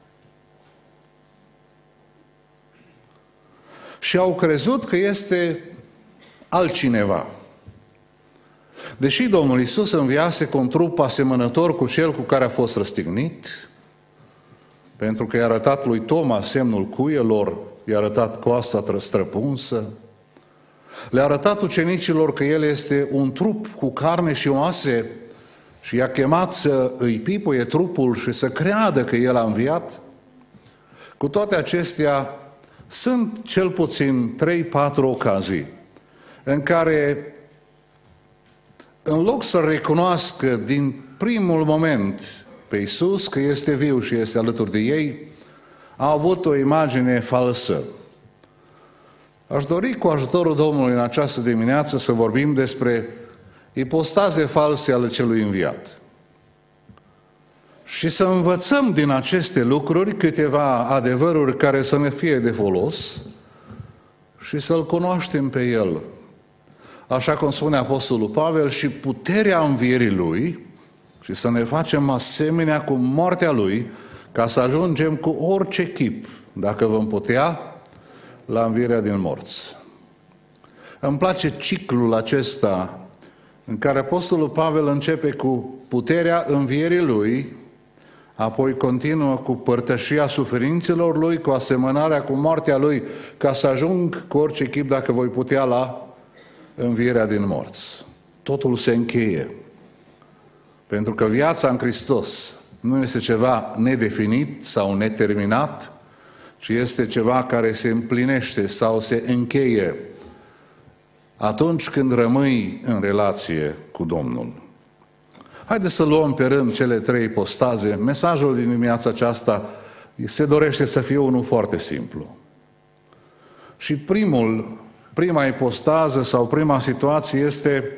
S6: Și au crezut că este altcineva. Deși Domnul Iisus înviase cu un trup asemănător cu cel cu care a fost răstignit, pentru că i-a arătat lui Toma semnul cuielor, i-a arătat coasta străpunsă, le-a arătat ucenicilor că El este un trup cu carne și oase și i-a chemat să îi pipuie trupul și să creadă că El a înviat. Cu toate acestea, sunt cel puțin 3-4 ocazii în care, în loc să recunoască din primul moment pe Iisus că este viu și este alături de ei, au avut o imagine falsă. Aș dori cu ajutorul Domnului în această dimineață să vorbim despre ipostaze false ale celui înviat. Și să învățăm din aceste lucruri câteva adevăruri care să ne fie de folos și să-L cunoaștem pe El. Așa cum spune Apostolul Pavel, și puterea învierii Lui, și să ne facem asemenea cu moartea Lui, ca să ajungem cu orice chip, dacă vom putea, la învierea din morți. Îmi place ciclul acesta în care Apostolul Pavel începe cu puterea învierii Lui, apoi continuă cu părtășia suferințelor Lui, cu asemănarea cu moartea Lui, ca să ajung cu orice chip, dacă voi putea, la învierea din morți. Totul se încheie. Pentru că viața în Hristos nu este ceva nedefinit sau neterminat, ci este ceva care se împlinește sau se încheie atunci când rămâi în relație cu Domnul. Haideți să luăm pe rând cele 3 ipostaze. Mesajul din dimineața aceasta se dorește să fie unul foarte simplu. Și prima ipostază sau prima situație este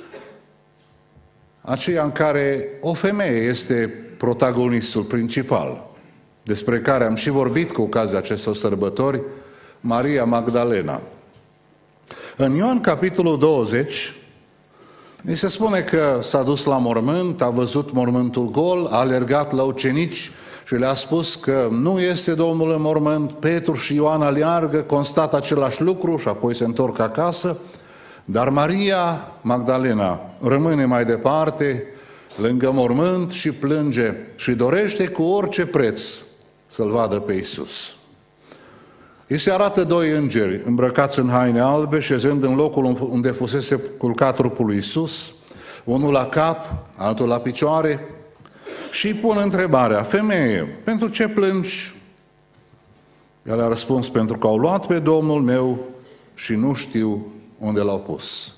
S6: aceea în care o femeie este protagonistul principal, despre care am și vorbit cu ocazia acestor sărbători, Maria Magdalena. În Ioan, capitolul 20, ni se spune că s-a dus la mormânt, a văzut mormântul gol, a alergat la ucenici și le-a spus că nu este Domnul în mormânt. Petru și Ioan aleargă, constată același lucru și apoi se întorc acasă. Dar Maria Magdalena rămâne mai departe, lângă mormânt și plânge și dorește cu orice preț să-L vadă pe Iisus. Îi se arată 2 îngeri îmbrăcați în haine albe, șezând în locul unde fusese culcat trupul lui Iisus, unul la cap, altul la picioare, și îi pun întrebarea: femeie, pentru ce plângi? El a răspuns: pentru că au luat pe Domnul meu și nu știu unde l-au pus.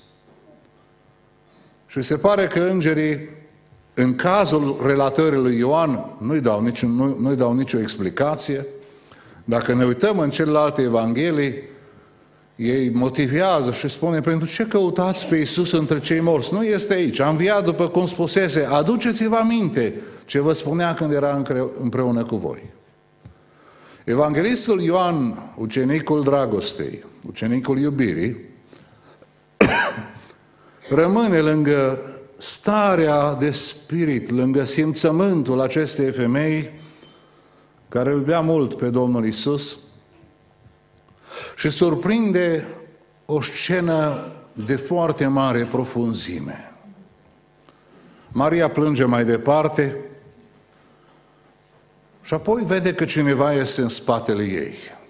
S6: Și se pare că îngerii, în cazul relatării lui Ioan, nu-i dau nicio explicație. Dacă ne uităm în celelalte evanghelii, ei motivează și spune: pentru ce căutați pe Iisus între cei morți? Nu este aici, a înviat după cum spusese, aduceți-vă aminte ce vă spunea când era împreună cu voi. Evanghelistul Ioan, ucenicul dragostei, ucenicul iubirii, rămâne lângă starea de spirit, lângă simțământul acestei femei care îl iubea mult pe Domnul Iisus și surprinde o scenă de foarte mare profunzime. Maria plânge mai departe și apoi vede că cineva este în spatele ei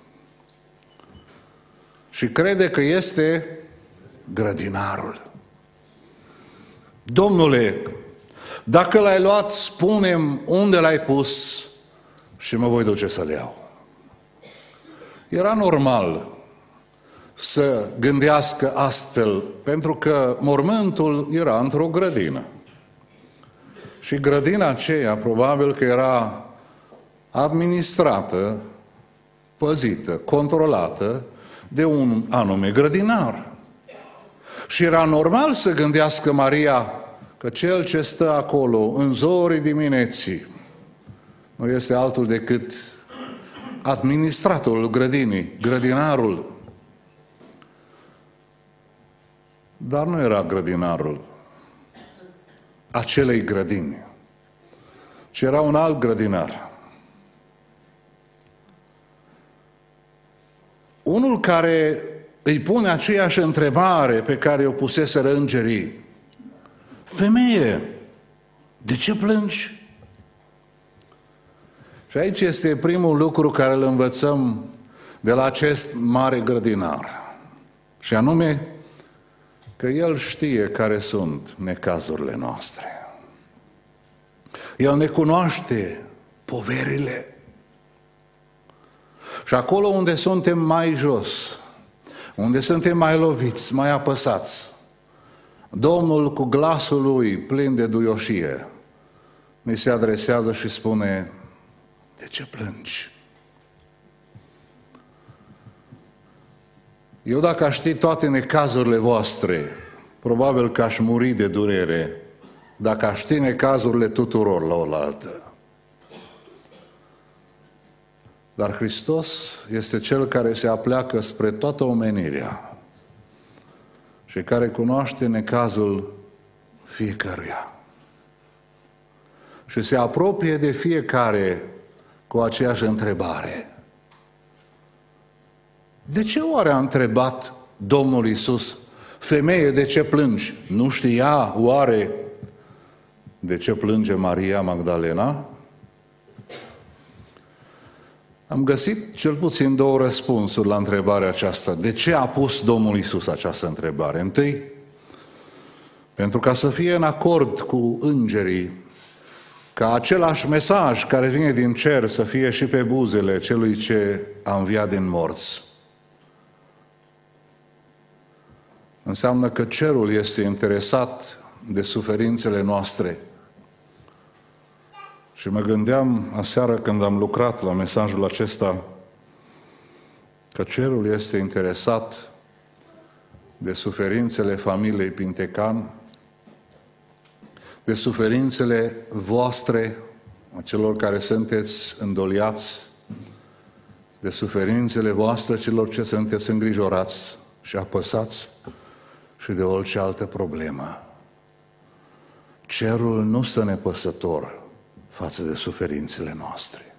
S6: și crede că este grădinarul. Domnule, Dacă l-ai luat, spune-mi unde l-ai pus și mă voi duce să-l iau. Era normal să gândească astfel, pentru că mormântul era într-o grădină. Și grădina aceea probabil că era administrată, păzită, controlată de un anume grădinar. Și era normal să gândească Maria că cel ce stă acolo în zorii dimineții nu este altul decât administratorul grădinii, grădinarul. Dar nu era grădinarul acelei grădini, ci era un alt grădinar. Unul care îi pune aceeași întrebare pe care o puseseră îngerii. Femeie, de ce plângi? Și aici este primul lucru care îl învățăm de la acest mare grădinar. Și anume că el știe care sunt necazurile noastre. El ne cunoaște poverile. Și acolo unde suntem mai jos, unde suntem mai loviți, mai apăsați, Domnul cu glasul lui plin de duioșie ni se adresează și spune: de ce plângi? Eu dacă aș ști toate necazurile voastre, probabil că aș muri de durere dacă aș ști necazurile tuturor la oaltă. Dar Hristos este Cel care se apleacă spre toată omenirea și care cunoaște necazul fiecăruia. Și se apropie de fiecare cu aceeași întrebare. De ce oare a întrebat Domnul Iisus: femeie, de ce plângi? Nu știa oare de ce plânge Maria Magdalena? Am găsit cel puțin două răspunsuri la întrebarea aceasta. De ce a pus Domnul Iisus această întrebare? Întâi, pentru ca să fie în acord cu îngerii, ca același mesaj care vine din cer să fie și pe buzele celui ce a înviat din morți. Înseamnă că cerul este interesat de suferințele noastre. Și mă gândeam aseară când am lucrat la mesajul acesta că cerul este interesat de suferințele familiei Pintecan, de suferințele voastre, a celor care sunteți îndoliați, de suferințele voastre celor ce sunteți îngrijorați și apăsați și de orice altă problemă. Cerul nu stă nepăsător față de suferințele noastre.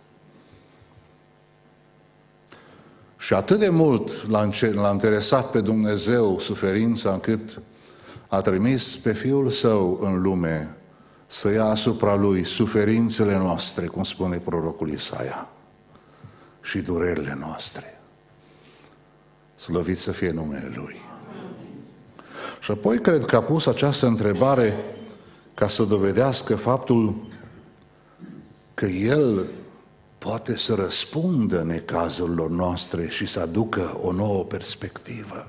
S6: Și atât de mult l-a interesat pe Dumnezeu suferința încât a trimis pe Fiul Său în lume să ia asupra Lui suferințele noastre, cum spune prorocul Isaia, și durerile noastre. Slăvit să fie numele Lui. Și apoi cred că a pus această întrebare ca să dovedească faptul că El poate să răspundă necazurilor noastre și să aducă o nouă perspectivă.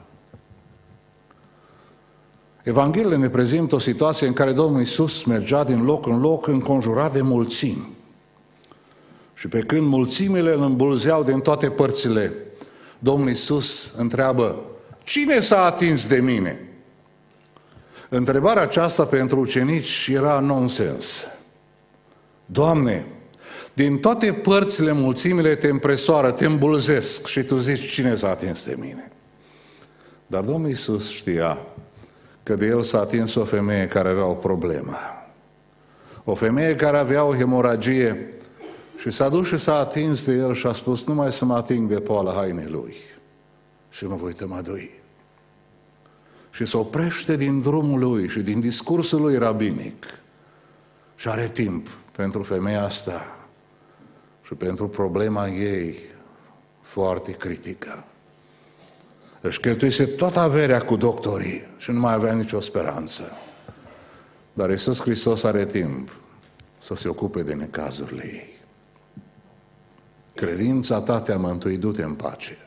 S6: Evangheliile ne prezintă o situație în care Domnul Iisus mergea din loc în loc înconjurat de mulțimi. Și pe când mulțimile îl îmbulzeau din toate părțile, Domnul Iisus întreabă: cine s-a atins de mine? Întrebarea aceasta pentru ucenici era nonsens. Doamne, din toate părțile mulțimile te împresoară, te îmbulzesc și tu zici: cine s-a atins de mine? Dar Domnul Iisus știa că de el s-a atins o femeie care avea o problemă. O femeie care avea o hemoragie și s-a dus și s-a atins de el și a spus: numai să mă ating de poala hainei lui și mă voi tămădui. Și se oprește din drumul lui și din discursul lui rabinic și are timp pentru femeia asta și pentru problema ei foarte critică. Își cheltuise toată averea cu doctorii și nu mai avea nicio speranță. Dar Iisus Hristos are timp să se ocupe de necazurile ei. Credința ta te-a mântuit, du-te în pace.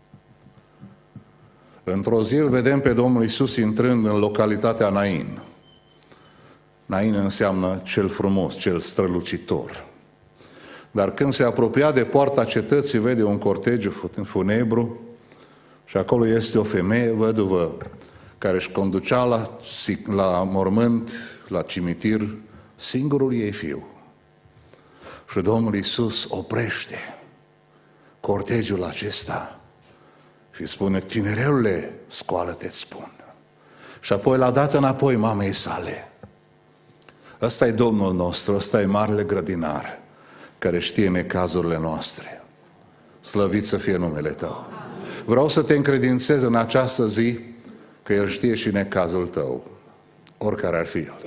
S6: Într-o zi îl vedem pe Domnul Iisus intrând în localitatea Nain. Nain înseamnă cel frumos, cel strălucitor. Dar când se apropia de poarta cetății, vede un cortegiu funebru și acolo este o femeie văduvă care își conducea la mormânt, la cimitir, singurul ei fiu. Și Domnul Iisus oprește cortegiul acesta și spune: tinerelule, scoală-te-ți spun. Și apoi l-a dat înapoi mamei sale. Ăsta e Domnul nostru, ăsta e marele grădinar care știe necazurile noastre. Slăvit să fie numele Tău. Vreau să te încredințez în această zi că El știe și necazul tău, oricare ar fi el.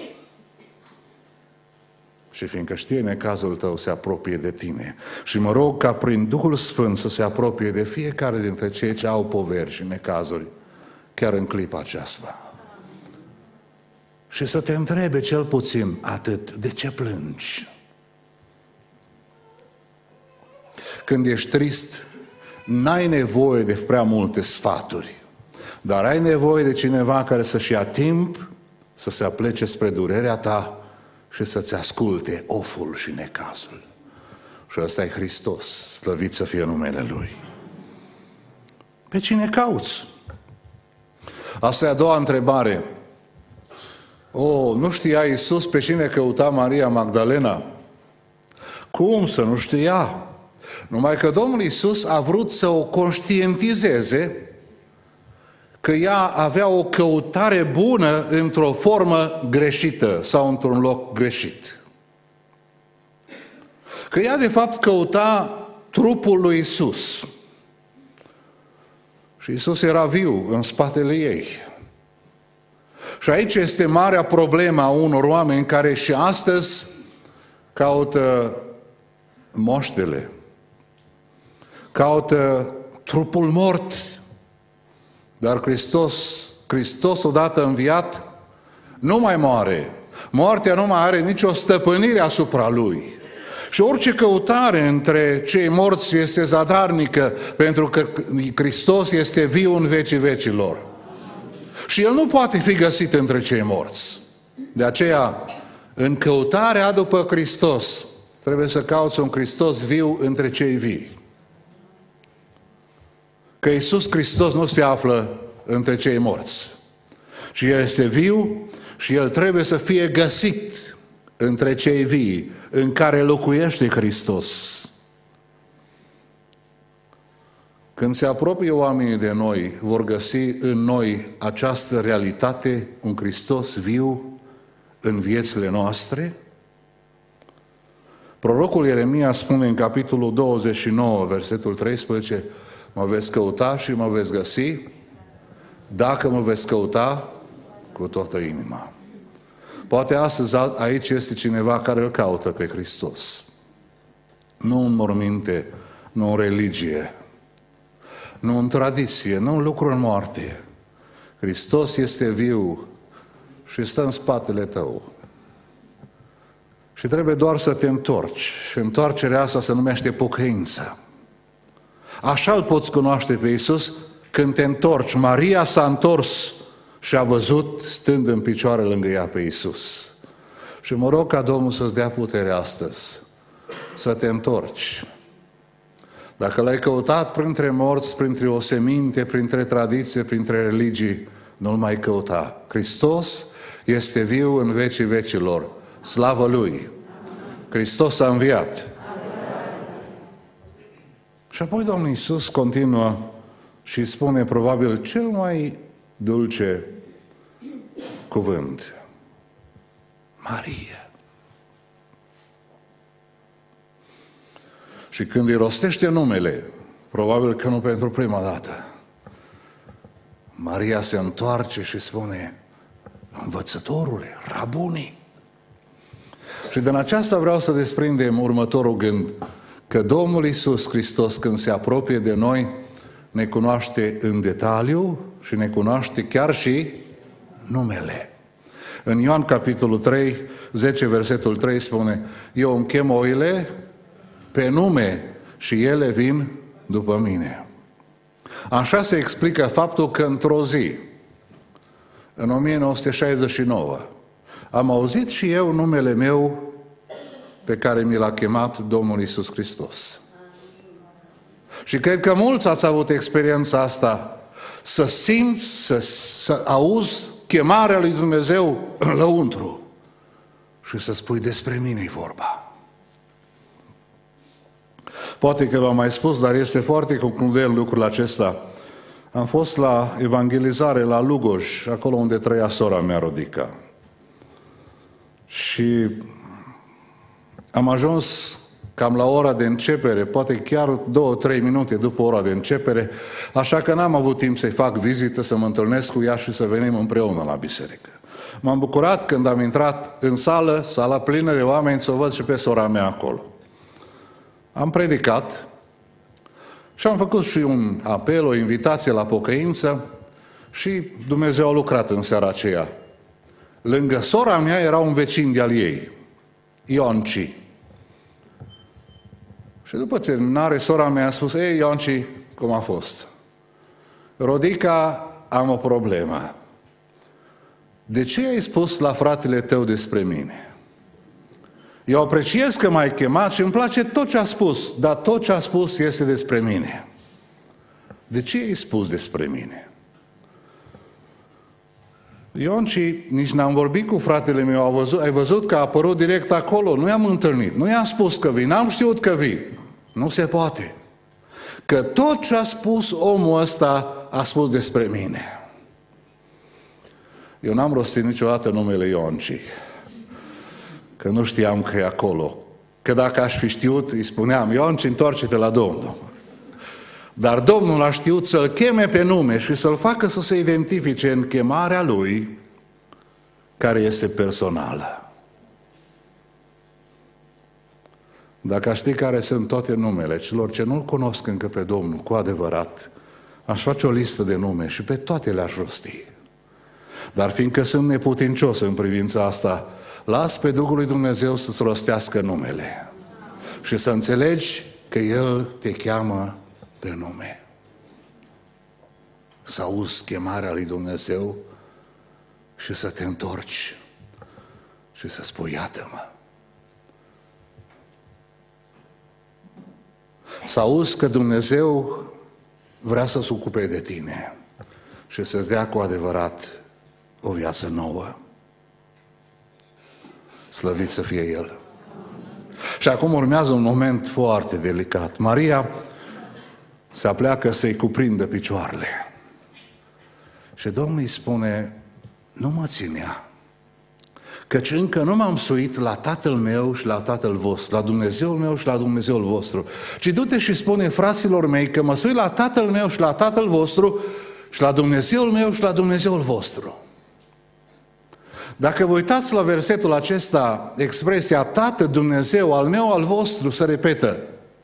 S6: Și fiindcă știe necazul tău, se apropie de tine. Și mă rog ca prin Duhul Sfânt să se apropie de fiecare dintre cei ce au poveri și necazuri, chiar în clipa aceasta. Și să te întrebe cel puțin atât: de ce plângi? Când ești trist, n-ai nevoie de prea multe sfaturi, dar ai nevoie de cineva care să-și ia timp să se aplece spre durerea ta și să-ți asculte oful și necazul. Și ăsta e Hristos, slăvit să fie numele Lui. Pe cine cauți? Asta e a doua întrebare. Nu știa Iisus pe cine căuta Maria Magdalena? Cum să nu știa? Numai că Domnul Iisus a vrut să o conștientizeze că ea avea o căutare bună într-o formă greșită sau într-un loc greșit. Că ea de fapt căuta trupul lui Iisus. Și Iisus era viu în spatele ei. Și aici este marea problemă a unor oameni care și astăzi caută moștele, caută trupul mort. Dar Hristos odată înviat nu mai moare. Moartea nu mai are nicio stăpânire asupra Lui. Și orice căutare între cei morți este zadarnică, pentru că Hristos este viu în vecii vecilor. Și El nu poate fi găsit între cei morți. De aceea, în căutarea după Hristos, trebuie să cauți un Hristos viu între cei vii. Că Iisus Hristos nu se află între cei morți, ci El este viu și El trebuie să fie găsit între cei vii, în care locuiește Hristos. Când se apropie oamenii de noi, vor găsi în noi această realitate, un Hristos viu în viețile noastre? Prorocul Ieremia spune în capitolul 29, versetul 13: mă veți căuta și mă veți găsi dacă mă veți căuta cu toată inima. Poate astăzi aici este cineva care îl caută pe Hristos. Nu în morminte, nu în religie, nu în tradiție, nu în lucruri moarte. Hristos este viu și stă în spatele tău. Și trebuie doar să te întorci. Și întoarcerea asta se numește pocăință. Așa îl poți cunoaște pe Iisus când te întorci. Maria s-a întors și a văzut stând în picioare lângă ea pe Iisus. Și mă rog ca Domnul să-ți dea putere astăzi să te întorci. Dacă l-ai căutat printre morți, printre oseminte, printre tradiție, printre religii, nu-l mai căuta. Hristos este viu în vecii vecilor. Slavă Lui! Hristos a înviat! Și apoi Domnul Iisus continuă și spune probabil cel mai dulce cuvânt: Maria. Și când îi rostește numele, probabil că nu pentru prima dată, Maria se întoarce și spune: învățătorule, Rabuni. Și din aceasta vreau să desprindem următorul gând: că Domnul Iisus Hristos, când se apropie de noi, ne cunoaște în detaliu și ne cunoaște chiar și numele. În Ioan capitolul 3, 10, versetul 3 spune: eu îmi chem oile pe nume și ele vin după mine. Așa se explică faptul că într-o zi, în 1969, am auzit și eu numele meu pe care mi l-a chemat Domnul Iisus Hristos. Și cred că mulți ați avut experiența asta, să simți, să auzi chemarea lui Dumnezeu lăuntru și să spui: despre mine-i vorba. Poate că v-am mai spus, dar este foarte concludent lucrul acesta. Am fost la evangelizare la Lugoj, acolo unde trăia sora mea, Rodica. Și am ajuns cam la ora de începere, poate chiar 2-3 minute după ora de începere, așa că n-am avut timp să-i fac vizită, să mă întâlnesc cu ea și să venim împreună la biserică. M-am bucurat când am intrat în sală, sala plină de oameni, să o văd și pe sora mea acolo. Am predicat și am făcut și un apel, o invitație la pocăință și Dumnezeu a lucrat în seara aceea. Lângă sora mea era un vecin de-al ei, Ionci. Și după terminare, sora mea a spus: ei, Ionci, cum a fost? Rodica, am o problemă. De ce ai spus la fratele tău despre mine? Eu apreciez că m-ai chemat și îmi place tot ce a spus, dar tot ce a spus este despre mine. De ce ai spus despre mine? Ionci, nici n-am vorbit cu fratele meu, ai văzut că a apărut direct acolo, nu i-am întâlnit, nu i-am spus că vii, n-am știut că vii. Nu se poate. Că tot ce a spus omul ăsta a spus despre mine. Eu n-am rostit niciodată numele Ionci, că nu știam că e acolo. Că dacă aș fi știut, îi spuneam: Ionci, întoarce-te la Domnul. Dar Domnul a știut să-l cheme pe nume și să-l facă să se identifice în chemarea lui, care este personală. Dacă aș ști care sunt toate numele celor ce nu-L cunosc încă pe Domnul, cu adevărat, aș face o listă de nume și pe toate le-aș rosti. Dar fiindcă sunt neputincios în privința asta, las pe Duhul lui Dumnezeu să-ți rostească numele și să înțelegi că El te cheamă pe nume. Să auzi chemarea lui Dumnezeu și să te întorci și să spui: iată-mă. Să auzi că Dumnezeu vrea să se ocupe de tine și să-ți dea cu adevărat o viață nouă. Slăvit să fie El. Și acum urmează un moment foarte delicat. Maria se apleacă să-i cuprindă picioarele. Și Domnul îi spune: nu mă ținea, căci încă nu m-am suit la Tatăl meu și la Tatăl vostru, la Dumnezeul meu și la Dumnezeul vostru, ci du-te și spune fraților mei că mă sui la Tatăl meu și la Tatăl vostru și la Dumnezeul meu și la Dumnezeul vostru. Dacă vă uitați la versetul acesta, expresia Tată, Dumnezeu, al meu, al vostru, se repetă.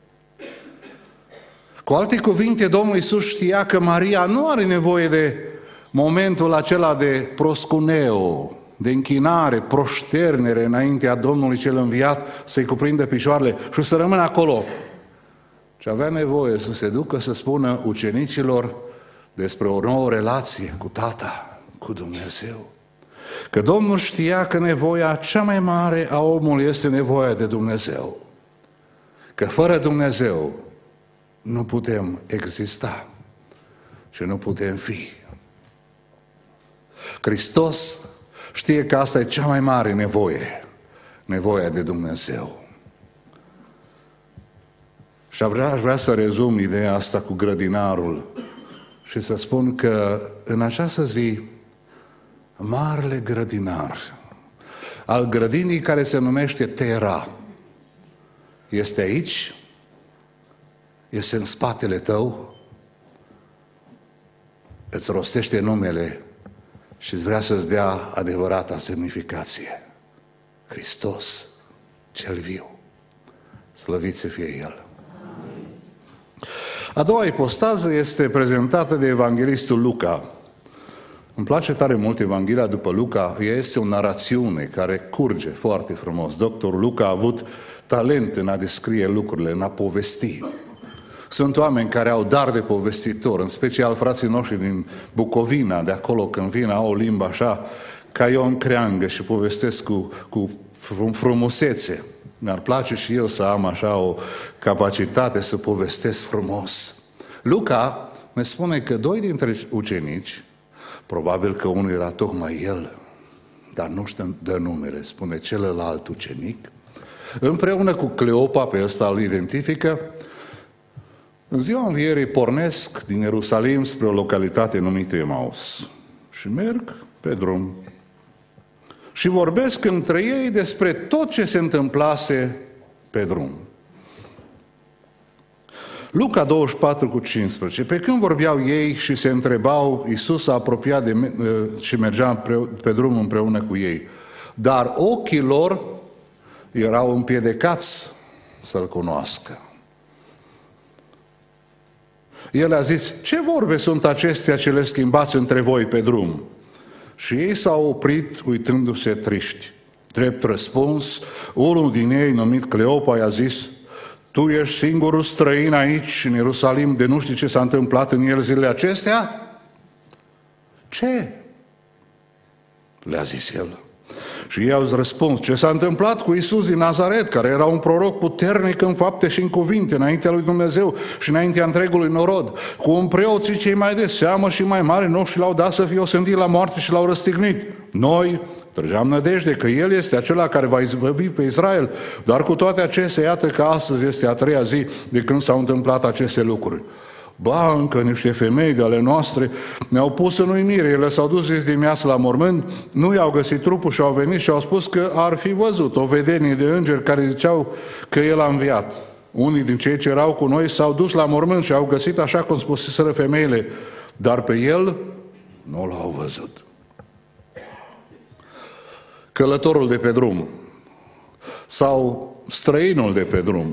S6: Cu alte cuvinte, Domnul Iisus știa că Maria nu are nevoie de momentul acela de proscuneo, de închinare, proșternere înaintea Domnului cel înviat, să-i cuprindă picioarele și să rămână acolo. Ce avea nevoie să se ducă să spună ucenicilor despre o nouă relație cu Tata, cu Dumnezeu. Că Domnul știa că nevoia cea mai mare a omului este nevoia de Dumnezeu. Că fără Dumnezeu nu putem exista și nu putem fi. Hristos știe că asta e cea mai mare nevoie, nevoia de Dumnezeu. Și aș vrea să rezum ideea asta cu grădinarul și să spun că în această zi, marele grădinar al grădinii care se numește Tera este aici, este în spatele tău, îți rostește numele și îți vrea să-ți dea adevărata semnificație. Hristos cel viu. Slăvit să fie El. A doua ipostază este prezentată de evanghelistul Luca. Îmi place tare mult Evanghelia după Luca, ea este o narațiune care curge foarte frumos. Doctorul Luca a avut talent în a descrie lucrurile, în a povesti. Sunt oameni care au dar de povestitor, în special frații noștri din Bucovina, de acolo când vin, au o limbă așa, ca eu în creangă și povestesc cu frumusețe. Mi-ar place și eu să am așa o capacitate să povestesc frumos. Luca ne spune că doi dintre ucenici, probabil că unul era tocmai el, dar nu știu de numele, spune celălalt ucenic, împreună cu Cleopa, pe ăsta îl identifică, în ziua învierii pornesc din Ierusalim spre o localitate numită Emaus și merg pe drum și vorbesc între ei despre tot ce se întâmplase pe drum. Luca 24:15. Pe când vorbeau ei și se întrebau, Iisus s-a apropiat și mergea pe drum împreună cu ei. Dar ochii lor erau împiedicați să-L cunoască. El a zis, ce vorbe sunt acestea ce le schimbați între voi pe drum? Și ei s-au oprit uitându-se triști. Drept răspuns, unul din ei, numit Cleopa, i-a zis, tu ești singurul străin aici, în Ierusalim, de nu știi ce s-a întâmplat în el zilele acestea? Ce? Le-a zis el. Și ei au răspuns, ce s-a întâmplat cu Iisus din Nazaret, care era un proroc puternic în fapte și în cuvinte, înaintea lui Dumnezeu și înaintea întregului norod. Cu un preoții cei mai de seamă și mai mari noștri l-au dat să fie osândit la moarte și l-au răstignit. Noi trăgeam nădejde că El este acela care va izbăvi pe Israel, dar cu toate acestea, iată că astăzi este a treia zi de când s-au întâmplat aceste lucruri. Ba, încă niște femei de ale noastre ne-au pus în uimire. Ele s-au dus de dimineață la mormânt, nu i-au găsit trupul și au venit și au spus că ar fi văzut o vedenie de îngeri care ziceau că El a înviat. Unii din cei ce erau cu noi s-au dus la mormânt și au găsit așa cum spuseseră femeile, dar pe El nu l-au văzut. Călătorul de pe drum sau străinul de pe drum.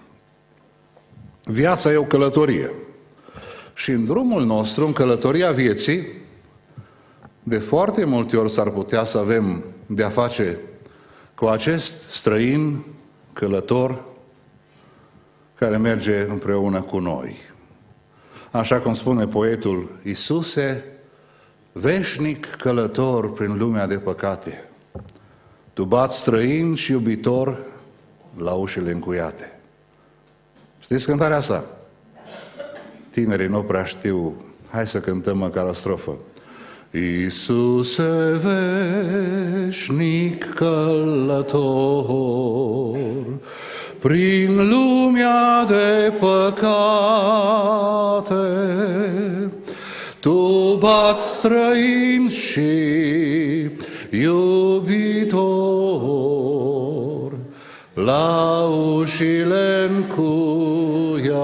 S6: Viața e o călătorie. Și în drumul nostru, în călătoria vieții, de foarte multe ori s-ar putea să avem de-a face cu acest străin călător care merge împreună cu noi. Așa cum spune poetul, Iisuse, veșnic călător prin lumea de păcate, tu bați străin și iubitor la ușile încuiate. Știți cântarea asta? Tinerii nu prea știu. Hai să cântăm măcar o strofă. Iisuse veșnic călător prin lumea de păcate, tu bați străin și iubitor la ușile încuiate.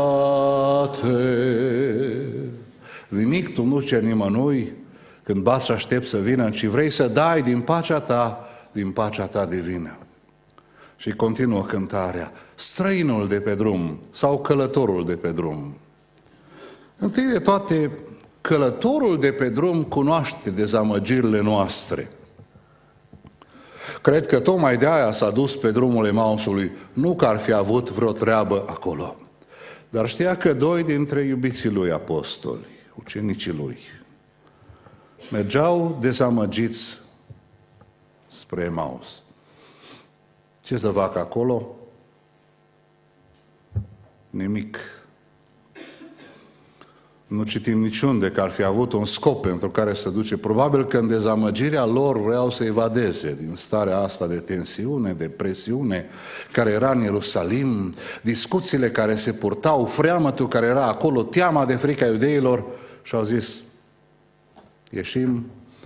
S6: Nimic tu nu ceri nimănui când bați și aștept să vină, ci vrei să dai din pacea ta divină. Și continuă cântarea, străinul de pe drum sau călătorul de pe drum. Întâi de toate, călătorul de pe drum cunoaște dezamăgirile noastre. Cred că tocmai de aia s-a dus pe drumul Emausului, nu că ar fi avut vreo treabă acolo. Dar știa că doi dintre iubiții lui apostoli, ucenicii lui, mergeau dezamăgiți spre Emaus. Ce să fac acolo? Nimic. Nu citim niciunde că ar fi avut un scop pentru care să duce. Probabil că în dezamăgirea lor vreau să evadeze din starea asta de tensiune, de presiune care era în Ierusalim, discuțiile care se purtau, freamătul care era acolo, teama de frica iudeilor și au zis, ieșim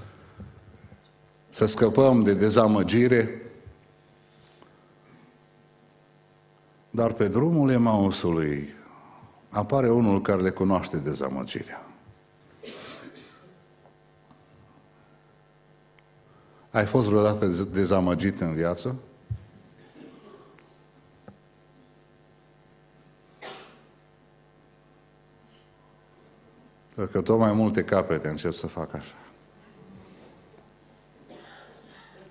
S6: să scăpăm de dezamăgire, dar pe drumul Emausului apare unul care le cunoaște dezamăgirea. Ai fost vreodată dezamăgit în viață? Cred că tot mai multe capete încep să facă așa.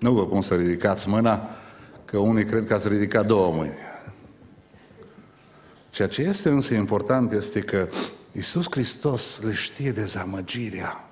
S6: Nu vă pun să ridicați mâna, că unii cred că ați ridicat 2 mâini. Ceea ce este însă important este că Iisus Hristos le știe dezamăgirea.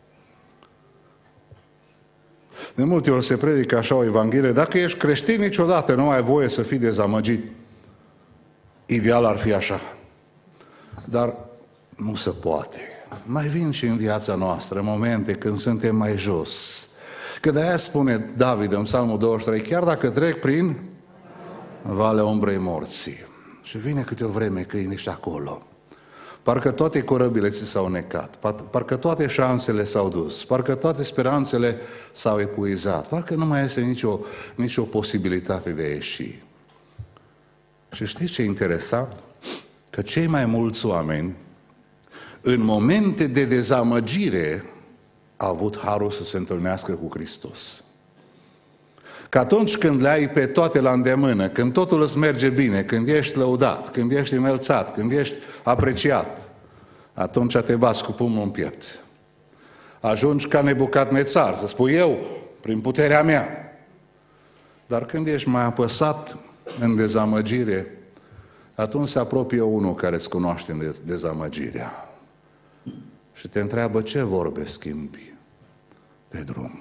S6: De multe ori se predică așa o Evanghelie, dacă ești creștin, niciodată nu ai voie să fii dezamăgit. Ideal ar fi așa. Dar nu se poate. Mai vin și în viața noastră momente când suntem mai jos. Că de-aia spune David în Psalmul 23, chiar dacă trec prin valea umbrei morții. Și vine câte o vreme că ești acolo. Parcă toate corăbile ți s-au necat, parcă toate șansele s-au dus, parcă toate speranțele s-au epuizat, parcă nu mai este nicio posibilitate de a ieși. Și știți ce e interesant? Că cei mai mulți oameni, în momente de dezamăgire, au avut harul să se întâlnească cu Hristos. Că atunci când le ai pe toate la îndemână, când totul îți merge bine, când ești lăudat, când ești înălțat, când ești apreciat, atunci te bați cu pumnul în piept. Ajungi ca Nebucadnețar, să spui eu, prin puterea mea. Dar când ești mai apăsat în dezamăgire, atunci se apropie unul care îți cunoaște dezamăgirea și te întreabă ce vorbe schimbi pe drum.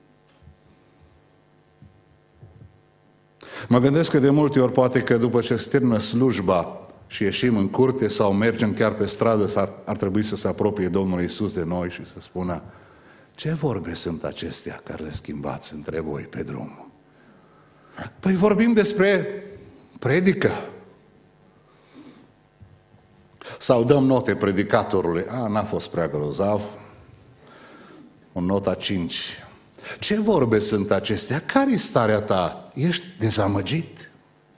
S6: Mă gândesc că de multe ori poate că după ce se termină slujba și ieșim în curte sau mergem chiar pe stradă, ar trebui să se apropie Domnul Iisus de noi și să spună ce vorbe sunt acestea care le schimbați între voi pe drum? Păi vorbim despre predică. Sau dăm note predicatorului. N-a fost prea grozav. O nota 5. Ce vorbe sunt acestea? Care-i starea ta? Ești dezamăgit?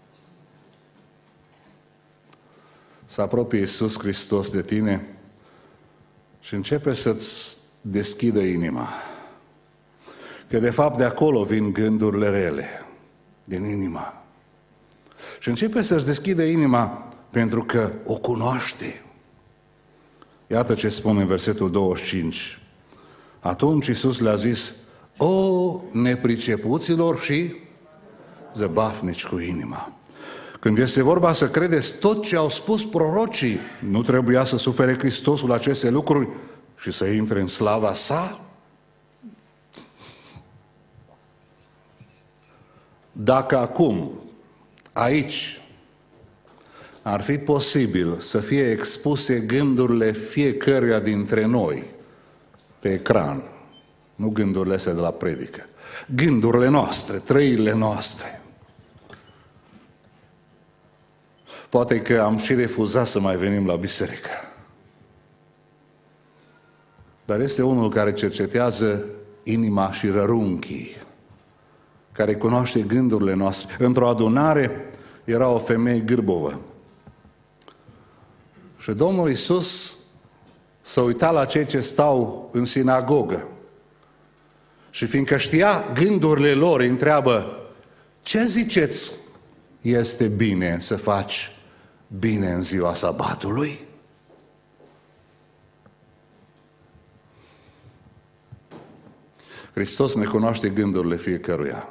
S6: Se apropie Iisus Hristos de tine și începe să-ți deschidă inima. Că de fapt de acolo vin gândurile rele, din inima. Și începe să-și deschidă inima pentru că o cunoaște. Iată ce spune în versetul 25. Atunci Iisus le-a zis: o, nepricepuților și zăbafnici cu inima. Când este vorba să credeți tot ce au spus prorocii, nu trebuia să sufere Hristosul aceste lucruri și să intre în slava sa? Dacă acum, aici, ar fi posibil să fie expuse gândurile fiecăruia dintre noi pe ecran, nu gândurile astea de la predică, gândurile noastre, trăirile noastre, poate că am și refuzat să mai venim la biserică. Dar este unul care cercetează inima și rărunchii, care cunoaște gândurile noastre. Într-o adunare era o femeie gârbovă. Și Domnul Iisus s-a uitat la cei ce stau în sinagogă. Și fiindcă știa gândurile lor, îi întreabă: ce ziceți este bine să faci bine în ziua sabatului? Hristos ne cunoaște gândurile fiecăruia.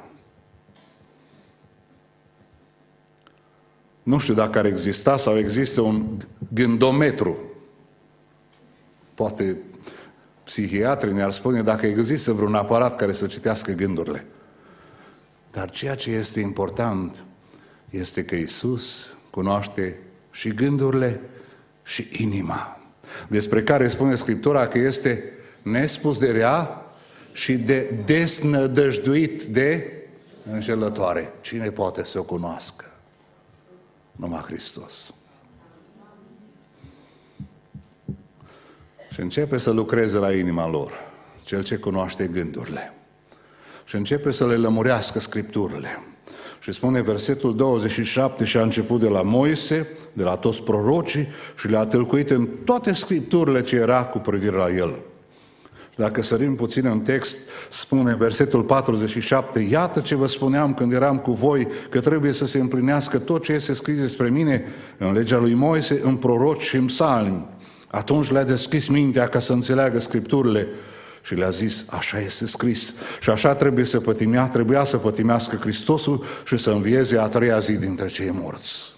S6: Nu știu dacă ar exista sau există un gândometru. Poate psihiatrii ne-ar spune dacă există vreun aparat care să citească gândurile. Dar ceea ce este important este că Iisus cunoaște și gândurile și inima, despre care spune Scriptura că este nespus de rea și de desnădăjduit de înșelătoare. Cine poate să o cunoască? Numai Hristos. Și începe să lucreze la inima lor, Cel ce cunoaște gândurile. Și începe să le lămurească Scripturile. Și spune versetul 27, și a început de la Moise, de la toți prorocii, și le-a tâlcuit în toate Scripturile ce era cu privire la el. Dacă sărim puțin în text, spune versetul 47, iată ce vă spuneam când eram cu voi, că trebuie să se împlinească tot ce este scris despre mine în legea lui Moise, în proroci și în psalmi. Atunci le-a deschis mintea ca să înțeleagă Scripturile Și le-a zis, așa este scris. Și așa trebuia să pătimească Hristosul și să învieze a treia zi dintre cei morți.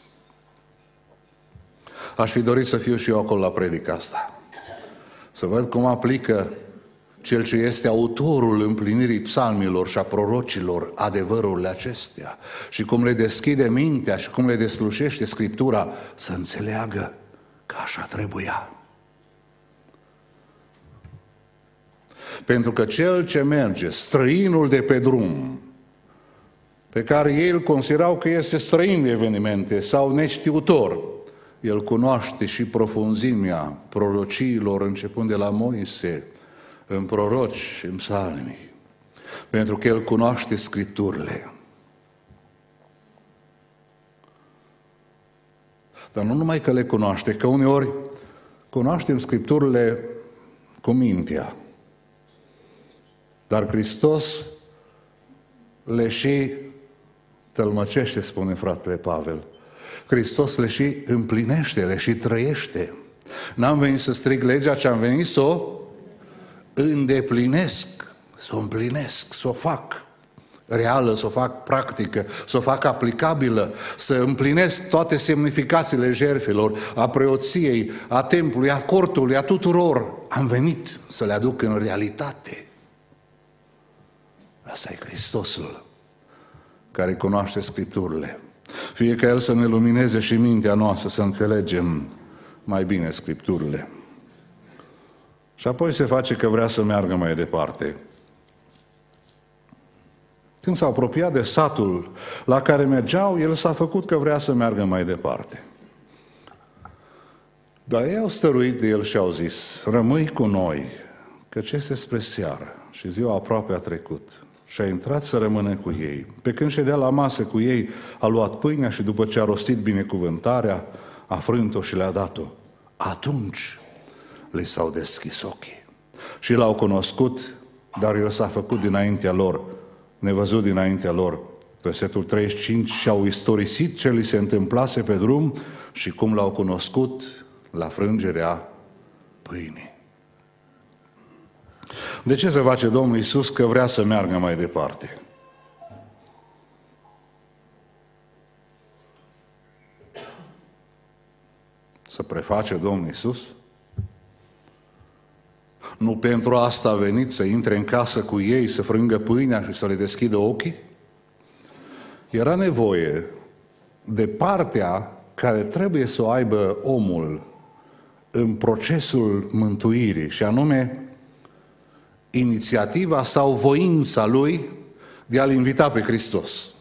S6: Aș fi dorit să fiu și eu acolo la predica asta. Să văd cum aplică cel ce este autorul împlinirii psalmilor și a prorocilor adevărurile acestea și cum le deschide mintea și cum le deslușește Scriptura să înțeleagă că așa trebuia. Pentru că cel ce merge, străinul de pe drum, pe care ei îl considerau că este străin de evenimente sau neștiutor, el cunoaște și profunzimea prorociilor începând de la Moise, în proroci și în psalmi, pentru că el cunoaște Scripturile. Dar nu numai că le cunoaște, că uneori cunoaștem Scripturile cu mintea, dar Hristos le și tălmăcește, spune fratele Pavel. Hristos le și împlinește, le și trăiește. N-am venit să strig legea, ci am venit să o îndeplinesc, să o împlinesc, să o fac reală, să o fac practică, să o fac aplicabilă, să împlinesc toate semnificațiile jertfelor, a preoției, a templului, a cortului, a tuturor. Am venit să le aduc în realitate. Asta e Hristosul care cunoaște Scripturile. Fie că El să ne lumineze și mintea noastră să înțelegem mai bine Scripturile. Și apoi se face că vrea să meargă mai departe. Când s-a apropiat de satul la care mergeau, El s-a făcut că vrea să meargă mai departe. Dar ei au stăruit de El și au zis, rămâi cu noi, căci este spre seară și ziua aproape a trecut. Și a intrat să rămână cu ei. Pe când ședea la masă cu ei, a luat pâinea și după ce a rostit binecuvântarea, a frânt-o și le-a dat-o. Atunci le s-au deschis ochii. Și l-au cunoscut, dar El s-a făcut dinaintea lor, nevăzut dinaintea lor. Versetul 35, și-au istorisit ce li se întâmplase pe drum și cum l-au cunoscut la frângerea pâinii. De ce se face Domnul Iisus că vrea să meargă mai departe? Să preface Domnul Iisus? Nu pentru asta a venit să intre în casă cu ei, să frângă pâinea și să le deschidă ochii? Era nevoie de partea care trebuie să o aibă omul în procesul mântuirii, și anume inițiativa sau voința lui de a-L invita pe Hristos.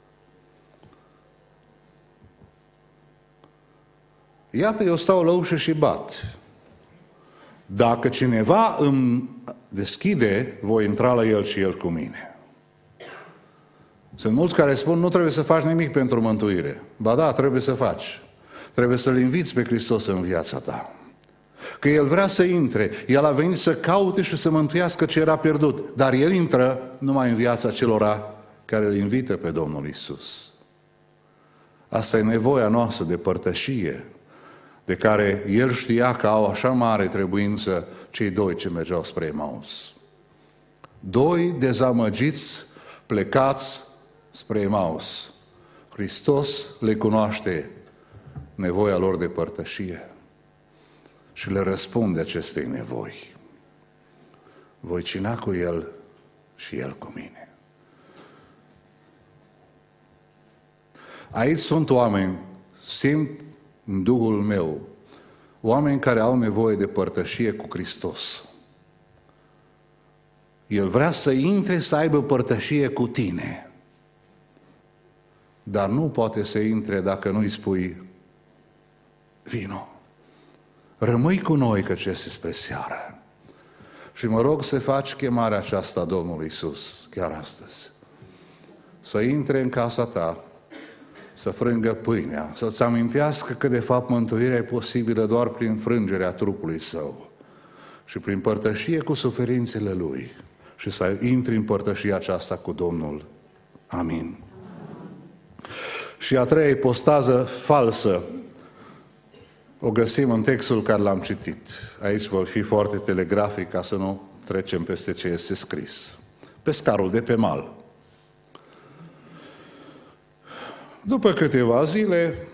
S6: Iată, eu stau la ușă și bat. Dacă cineva îmi deschide, voi intra la el și el cu mine. Sunt mulți care spun, nu trebuie să faci nimic pentru mântuire. Ba da, trebuie să faci. Trebuie să-L inviți pe Hristos în viața ta. Că El vrea să intre, El a venit să caute și să mântuiască ce era pierdut, dar El intră numai în viața celora care îl invită pe Domnul Iisus. Asta e nevoia noastră de părtășie, de care El știa că au așa mare trebuință cei doi ce mergeau spre Emaus. Doi dezamăgiți, plecați spre Emaus. Hristos le cunoaște nevoia lor de părtășie și le răspunde acestei nevoi. Voi cina cu El și El cu mine. Aici sunt oameni, simt în Duhul meu, oameni care au nevoie de părtășie cu Hristos. El vrea să intre, să aibă părtășie cu tine, dar nu poate să intre dacă nu îi spui, vino, rămâi cu noi că ce este spre seară. Și mă rog să faci chemarea aceasta a Domnului Iisus, chiar astăzi. Să intre în casa ta, să frângă pâinea, să-ți amintească că de fapt mântuirea e posibilă doar prin frângerea trupului Său și prin părtășie cu suferințele Lui și să intri în părtășia aceasta cu Domnul. Amin. Și a treia ipostază falsă o găsim în textul care l-am citit. Aici vor fi foarte telegrafic ca să nu trecem peste ce este scris. Pescarul de pe mal. După câteva zile,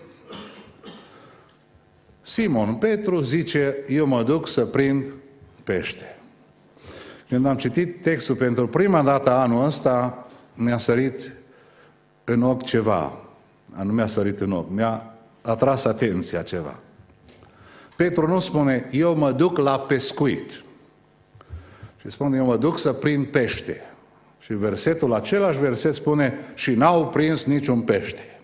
S6: Simon Petru zice, eu mă duc să prind pește. Când am citit textul pentru prima dată anul ăsta, mi-a sărit în ochi ceva. Nu mi-a sărit în ochi, mi-a atras atenția ceva. Petru nu spune, eu mă duc la pescuit. Și spune, eu mă duc să prind pește. Și versetul, același verset spune, și n-au prins niciun pește.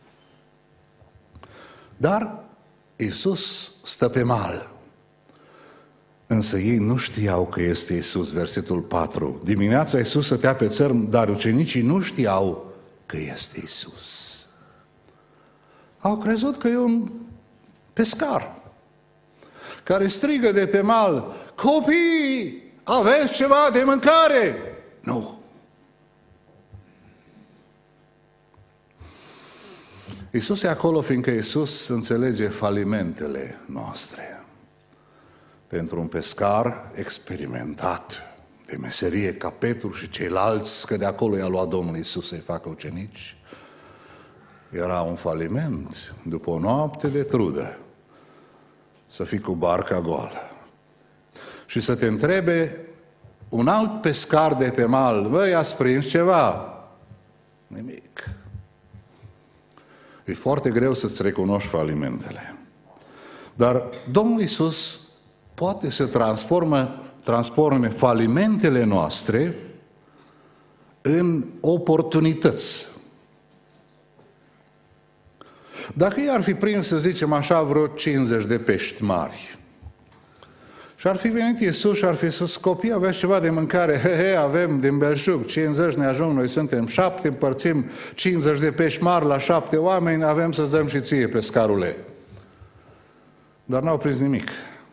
S6: Dar Iisus stă pe mal. Însă ei nu știau că este Iisus, versetul 4. Dimineața Iisus stătea pe țărm, dar ucenicii nu știau că este Iisus. Au crezut că e un pescar care strigă de pe mal, copii, aveți ceva de mâncare? Nu. Iisus e acolo fiindcă Iisus înțelege falimentele noastre. Pentru un pescar experimentat de meserie ca Petru și ceilalți, că de acolo i-a luat Domnul Iisus să-i facă ucenici, era un faliment după o noapte de trudă să fii cu barca goală și să te întrebe un alt pescar de pe mal, băi, ați prins ceva? Nimic. E foarte greu să-ți recunoști falimentele. Dar Domnul Iisus poate să transforme falimentele noastre în oportunități. Dacă ei ar fi prins, să zicem așa, vreo 50 de pești mari și ar fi venit Iisus și ar fi spus, copii, aveți ceva de mâncare? Avem din belșug, 50 ne ajung, noi suntem 7, împărțim 50 de pești mari la 7 oameni, avem să-ți dăm și ție, pescarule. Dar n-au prins nimic.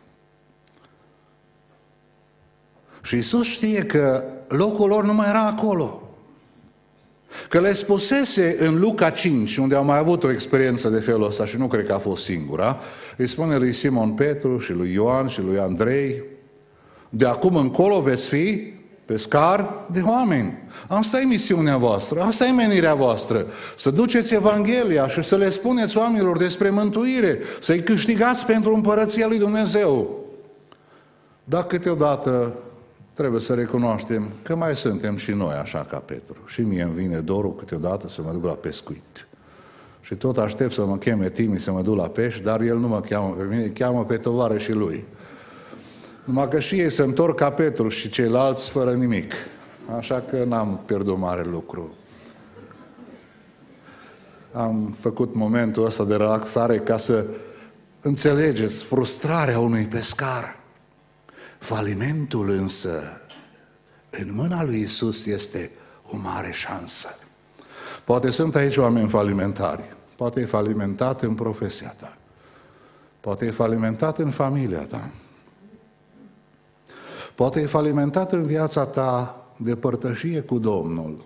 S6: Și Iisus știe că locul lor nu mai era acolo. Că le spusese în Luca 5, unde au mai avut o experiență de felul ăsta și nu cred că a fost singura, îi spune lui Simon Petru și lui Ioan și lui Andrei, de acum încolo veți fi pescar de oameni. Asta e misiunea voastră, asta e menirea voastră, să duceți Evanghelia și să le spuneți oamenilor despre mântuire, să-i câștigați pentru împărăția lui Dumnezeu. Dar câteodată trebuie să recunoaștem că mai suntem și noi așa ca Petru. Și mie îmi vine dorul câteodată să mă duc la pescuit. Și tot aștept să mă cheme Timi să mă duc la pești, dar el nu mă cheamă pe mine, cheamă pe tovarășii lui. Numai că și ei se întorc ca Petru și ceilalți fără nimic. Așa că n-am pierdut mare lucru. Am făcut momentul ăsta de relaxare ca să înțelegeți frustrarea unui pescar. Falimentul însă în mâna lui Iisus este o mare șansă. Poate sunt aici oameni falimentari, poate e falimentat în profesia ta, poate e falimentat în familia ta, poate e falimentat în viața ta de părtășie cu Domnul,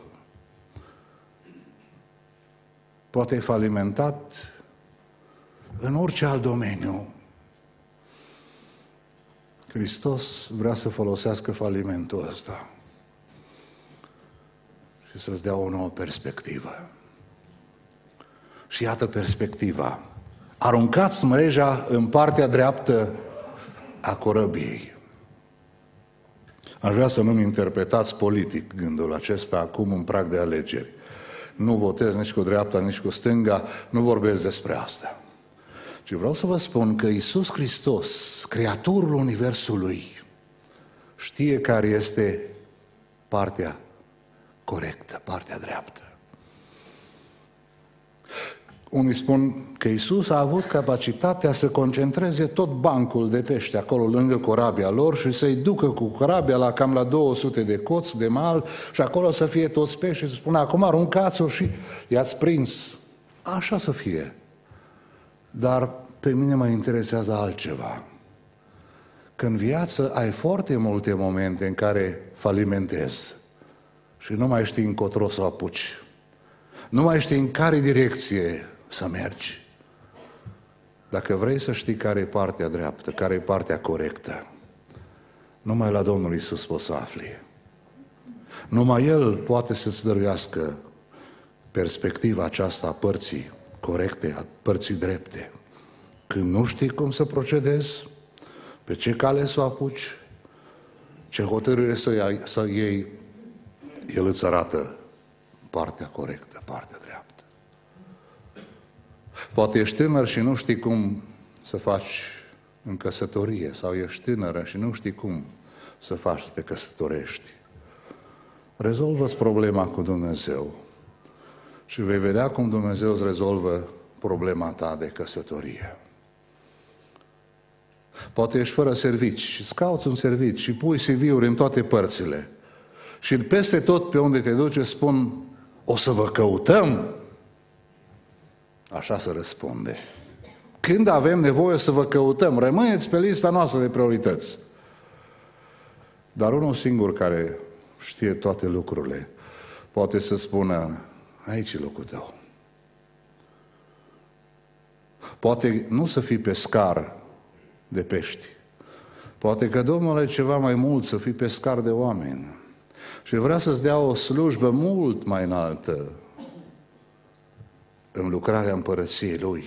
S6: poate e falimentat în orice alt domeniu. Hristos vrea să folosească falimentul ăsta și să-ți dea o nouă perspectivă. Și iată perspectiva. Aruncați mreja în partea dreaptă a corăbiei. Aș vrea să nu-mi interpretați politic gândul acesta acum în prag de alegeri. Nu votez nici cu dreapta, nici cu stânga, nu vorbesc despre asta. Și vreau să vă spun că Iisus Hristos, Creatorul Universului, știe care este partea corectă, partea dreaptă. Unii spun că Iisus a avut capacitatea să concentreze tot bancul de pește acolo lângă corabia lor și să-i ducă cu corabia cam la 200 de coți de mal și acolo să fie toți pești și să spună, acum aruncați-o și i-ați prins. Așa să fie. Dar pe mine mă interesează altceva. Că în viață ai foarte multe momente în care falimentezi și nu mai știi încotro să o apuci. Nu mai știi în care direcție să mergi. Dacă vrei să știi care e partea dreaptă, care e partea corectă, Numai la Domnul Iisus poți să afli. Numai El poate să-ți dăruiască perspectiva aceasta a părții corecte, a părții drepte. Când nu știi cum să procedezi, pe ce cale să o apuci, ce hotărâre să iei, El îți arată partea corectă, partea dreaptă. Poate ești tânăr și nu știi cum să faci în căsătorie, sau ești tânără și nu știi cum să faci să te căsătorești. Rezolvă-ți problema cu Dumnezeu și vei vedea cum Dumnezeu îți rezolvă problema ta de căsătorie. Poate ești fără servici și îți cauți un servici și pui CV-uri în toate părțile și peste tot pe unde te duci spun: o să vă căutăm. Așa se răspunde. Când avem nevoie să vă căutăm, rămâneți pe lista noastră de priorități. Dar unul singur care știe toate lucrurile poate să spună: aici e locul tău. Poate nu să fii pescar de pești. Poate că Domnul are ceva mai mult, să fii pescar de oameni. Și vrea să-ți dea o slujbă mult mai înaltă în lucrarea împărăției Lui.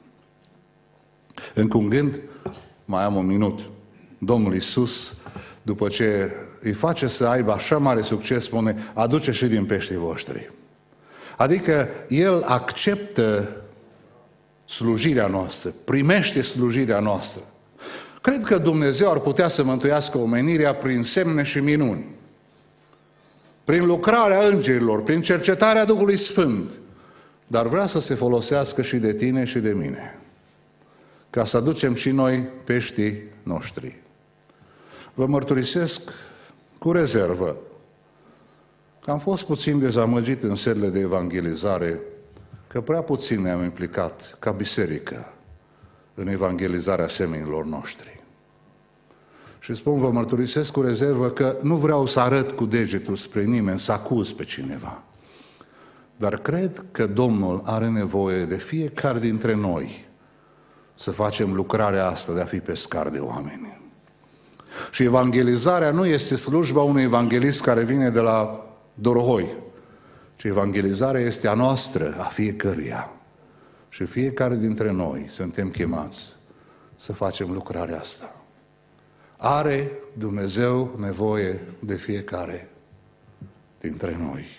S6: Încă un gând, mai am un minut. Domnul Iisus, după ce îi face să aibă așa mare succes, spune: aduce și din peștii voștri. Adică El acceptă slujirea noastră, primește slujirea noastră. Cred că Dumnezeu ar putea să mântuiască omenirea prin semne și minuni, prin lucrarea îngerilor, prin cercetarea Duhului Sfânt, dar vrea să se folosească și de tine și de mine, ca să aducem și noi peștii noștri. Vă mărturisesc cu rezervă că am fost puțin dezamăgit în serile de evangelizare, că prea puțin ne-am implicat ca biserică în evangelizarea semenilor noștri. Și spun, vă mărturisesc cu rezervă că nu vreau să arăt cu degetul spre nimeni, să acuz pe cineva. Dar cred că Domnul are nevoie de fiecare dintre noi să facem lucrarea asta de a fi pescar de oameni. Și evangelizarea nu este slujba unui evanghelist care vine de la Dorohoi, ci evangelizarea este a noastră, a fiecăruia. Și fiecare dintre noi suntem chemați să facem lucrarea asta. Are Dumnezeu nevoie de fiecare dintre noi.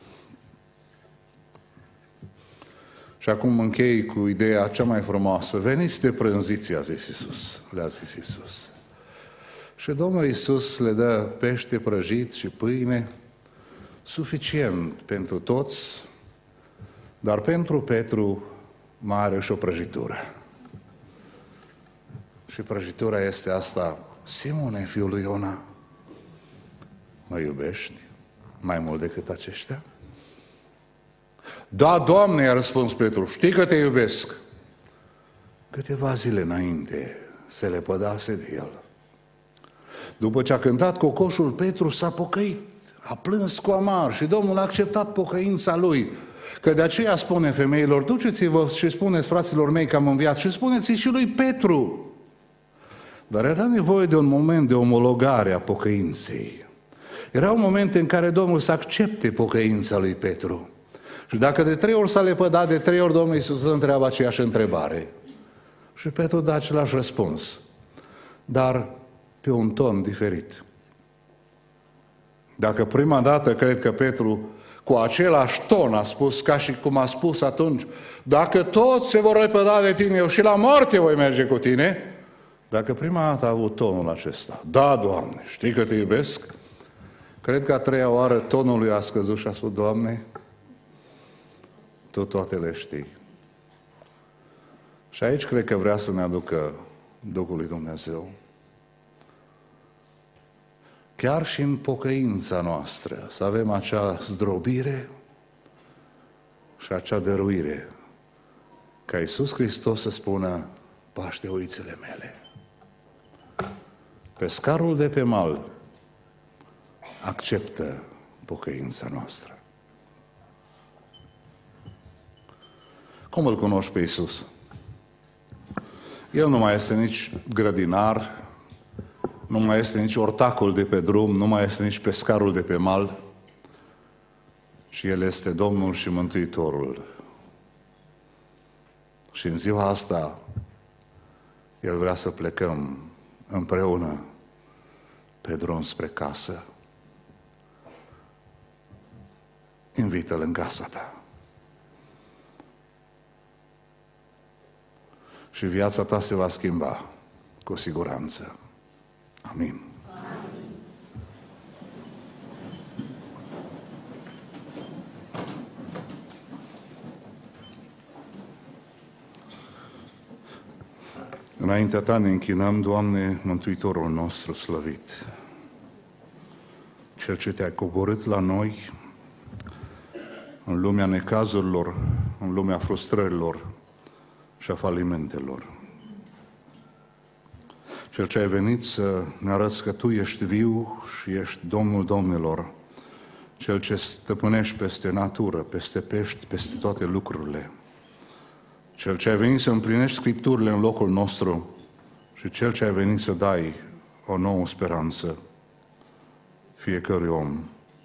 S6: Și acum închei cu ideea cea mai frumoasă. Veniți de prânziți, a zis Iisus. Le-a zis Iisus. Și Domnul Iisus le dă pește prăjit și pâine, suficient pentru toți, dar pentru Petru mai are și o prăjitură. Și prăjitura este asta: Simone, fiul lui Iona, mă iubești mai mult decât aceștia? Da, Doamne, i-a răspuns Petru, știi că te iubesc. Câteva zile înainte se lepădase de el. După ce a cântat cocoșul, Petru s-a pocăit, a plâns cu amar și Domnul a acceptat pocăința lui. Că de aceea spune femeilor: duceți-vă și spuneți fraților mei că am înviat, și spuneți-i și lui Petru. Dar era nevoie de un moment de omologare a pocăinței. Era un moment în care Domnul să accepte pocăința lui Petru. Și dacă de 3 ori s-a lepădat, de 3 ori Domnul Iisus îl întreabă aceeași întrebare. Și Petru dă același răspuns, dar pe un ton diferit. Dacă prima dată cred că Petru cu același ton a spus, ca și cum a spus atunci: dacă toți se vor lepăda de tine, eu și la moarte voi merge cu tine. Dacă prima dată a avut tonul acesta: da, Doamne, știi că te iubesc, cred că a 3-a oară tonul lui a scăzut și a spus: Doamne, Tu toate le știi. Și aici cred că vrea să ne aducă Duhul lui Dumnezeu. Chiar și în pocăința noastră să avem acea zdrobire și acea dăruire, ca Iisus Hristos să spună: paște oițele mele. Pescarul de pe mal acceptă pocăința noastră. Cum îl cunoști pe Iisus? El nu mai este nici grădinar, Nu mai este nici ortacul de pe drum, nu mai este nici pescarul de pe mal, ci El este Domnul și Mântuitorul. Și în ziua asta, El vrea să plecăm împreună pe drum spre casă. Invită-L în casa ta. Și viața ta se va schimba cu siguranță. Amin. Înaintea ta ne închinăm, Doamne, Mântuitorul nostru slăvit. Cel ce te-ai coborât la noi în lumea necazurilor, în lumea frustrărilor și a falimentelor. Cel ce ai venit să ne arăți că Tu ești viu și ești Domnul Domnilor, Cel ce stăpânești peste natură, peste pești, peste toate lucrurile. Cel ce ai venit să împlinești Scripturile în locul nostru și Cel ce ai venit să dai o nouă speranță fiecărui om.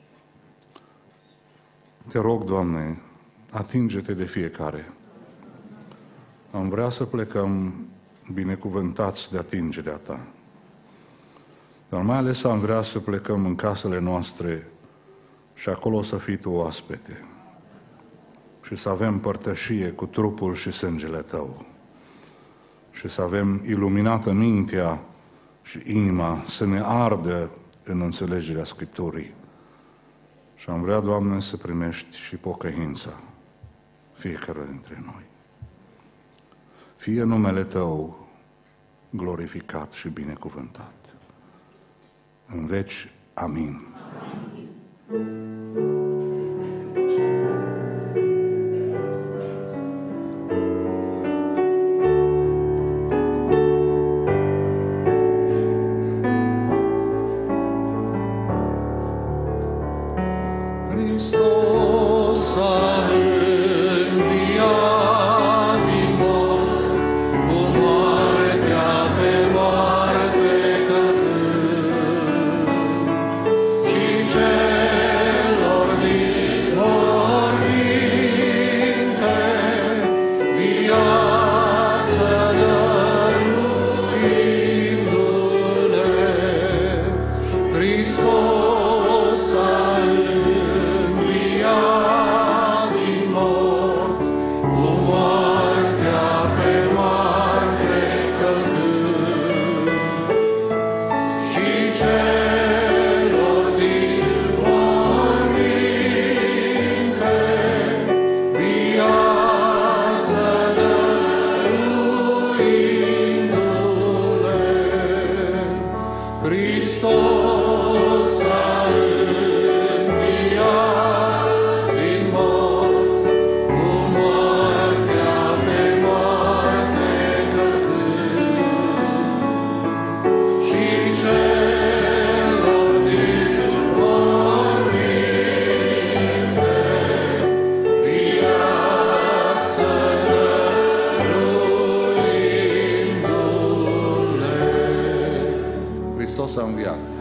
S6: Te rog, Doamne, atinge-te de fiecare. Am vrea să plecăm binecuvântați de atingerea Ta. Dar mai ales am vrea să plecăm în casele noastre și acolo să fii Tu oaspete și să avem părtășie cu trupul și sângele Tău și să avem iluminată mintea și inima să ne ardă în înțelegerea Scripturii. Și am vrea, Doamne, să primești și pocăința fiecare dintre noi. Fie numele Tău glorificat și binecuvântat. În veci. Amin.
S8: Hristos a înviat din morți, cu moartea pe moarte călcând, și celor din morminte viață dăruindu-le. Hristos a înviat din morți, cu moartea pe moarte călcând, și celor din morminte viață dăruindu-le. Hristos a înviat din morți, cu moartea pe moarte călcând, și celor din morminte viață dăruindu-le.
S6: Hristos a înviat.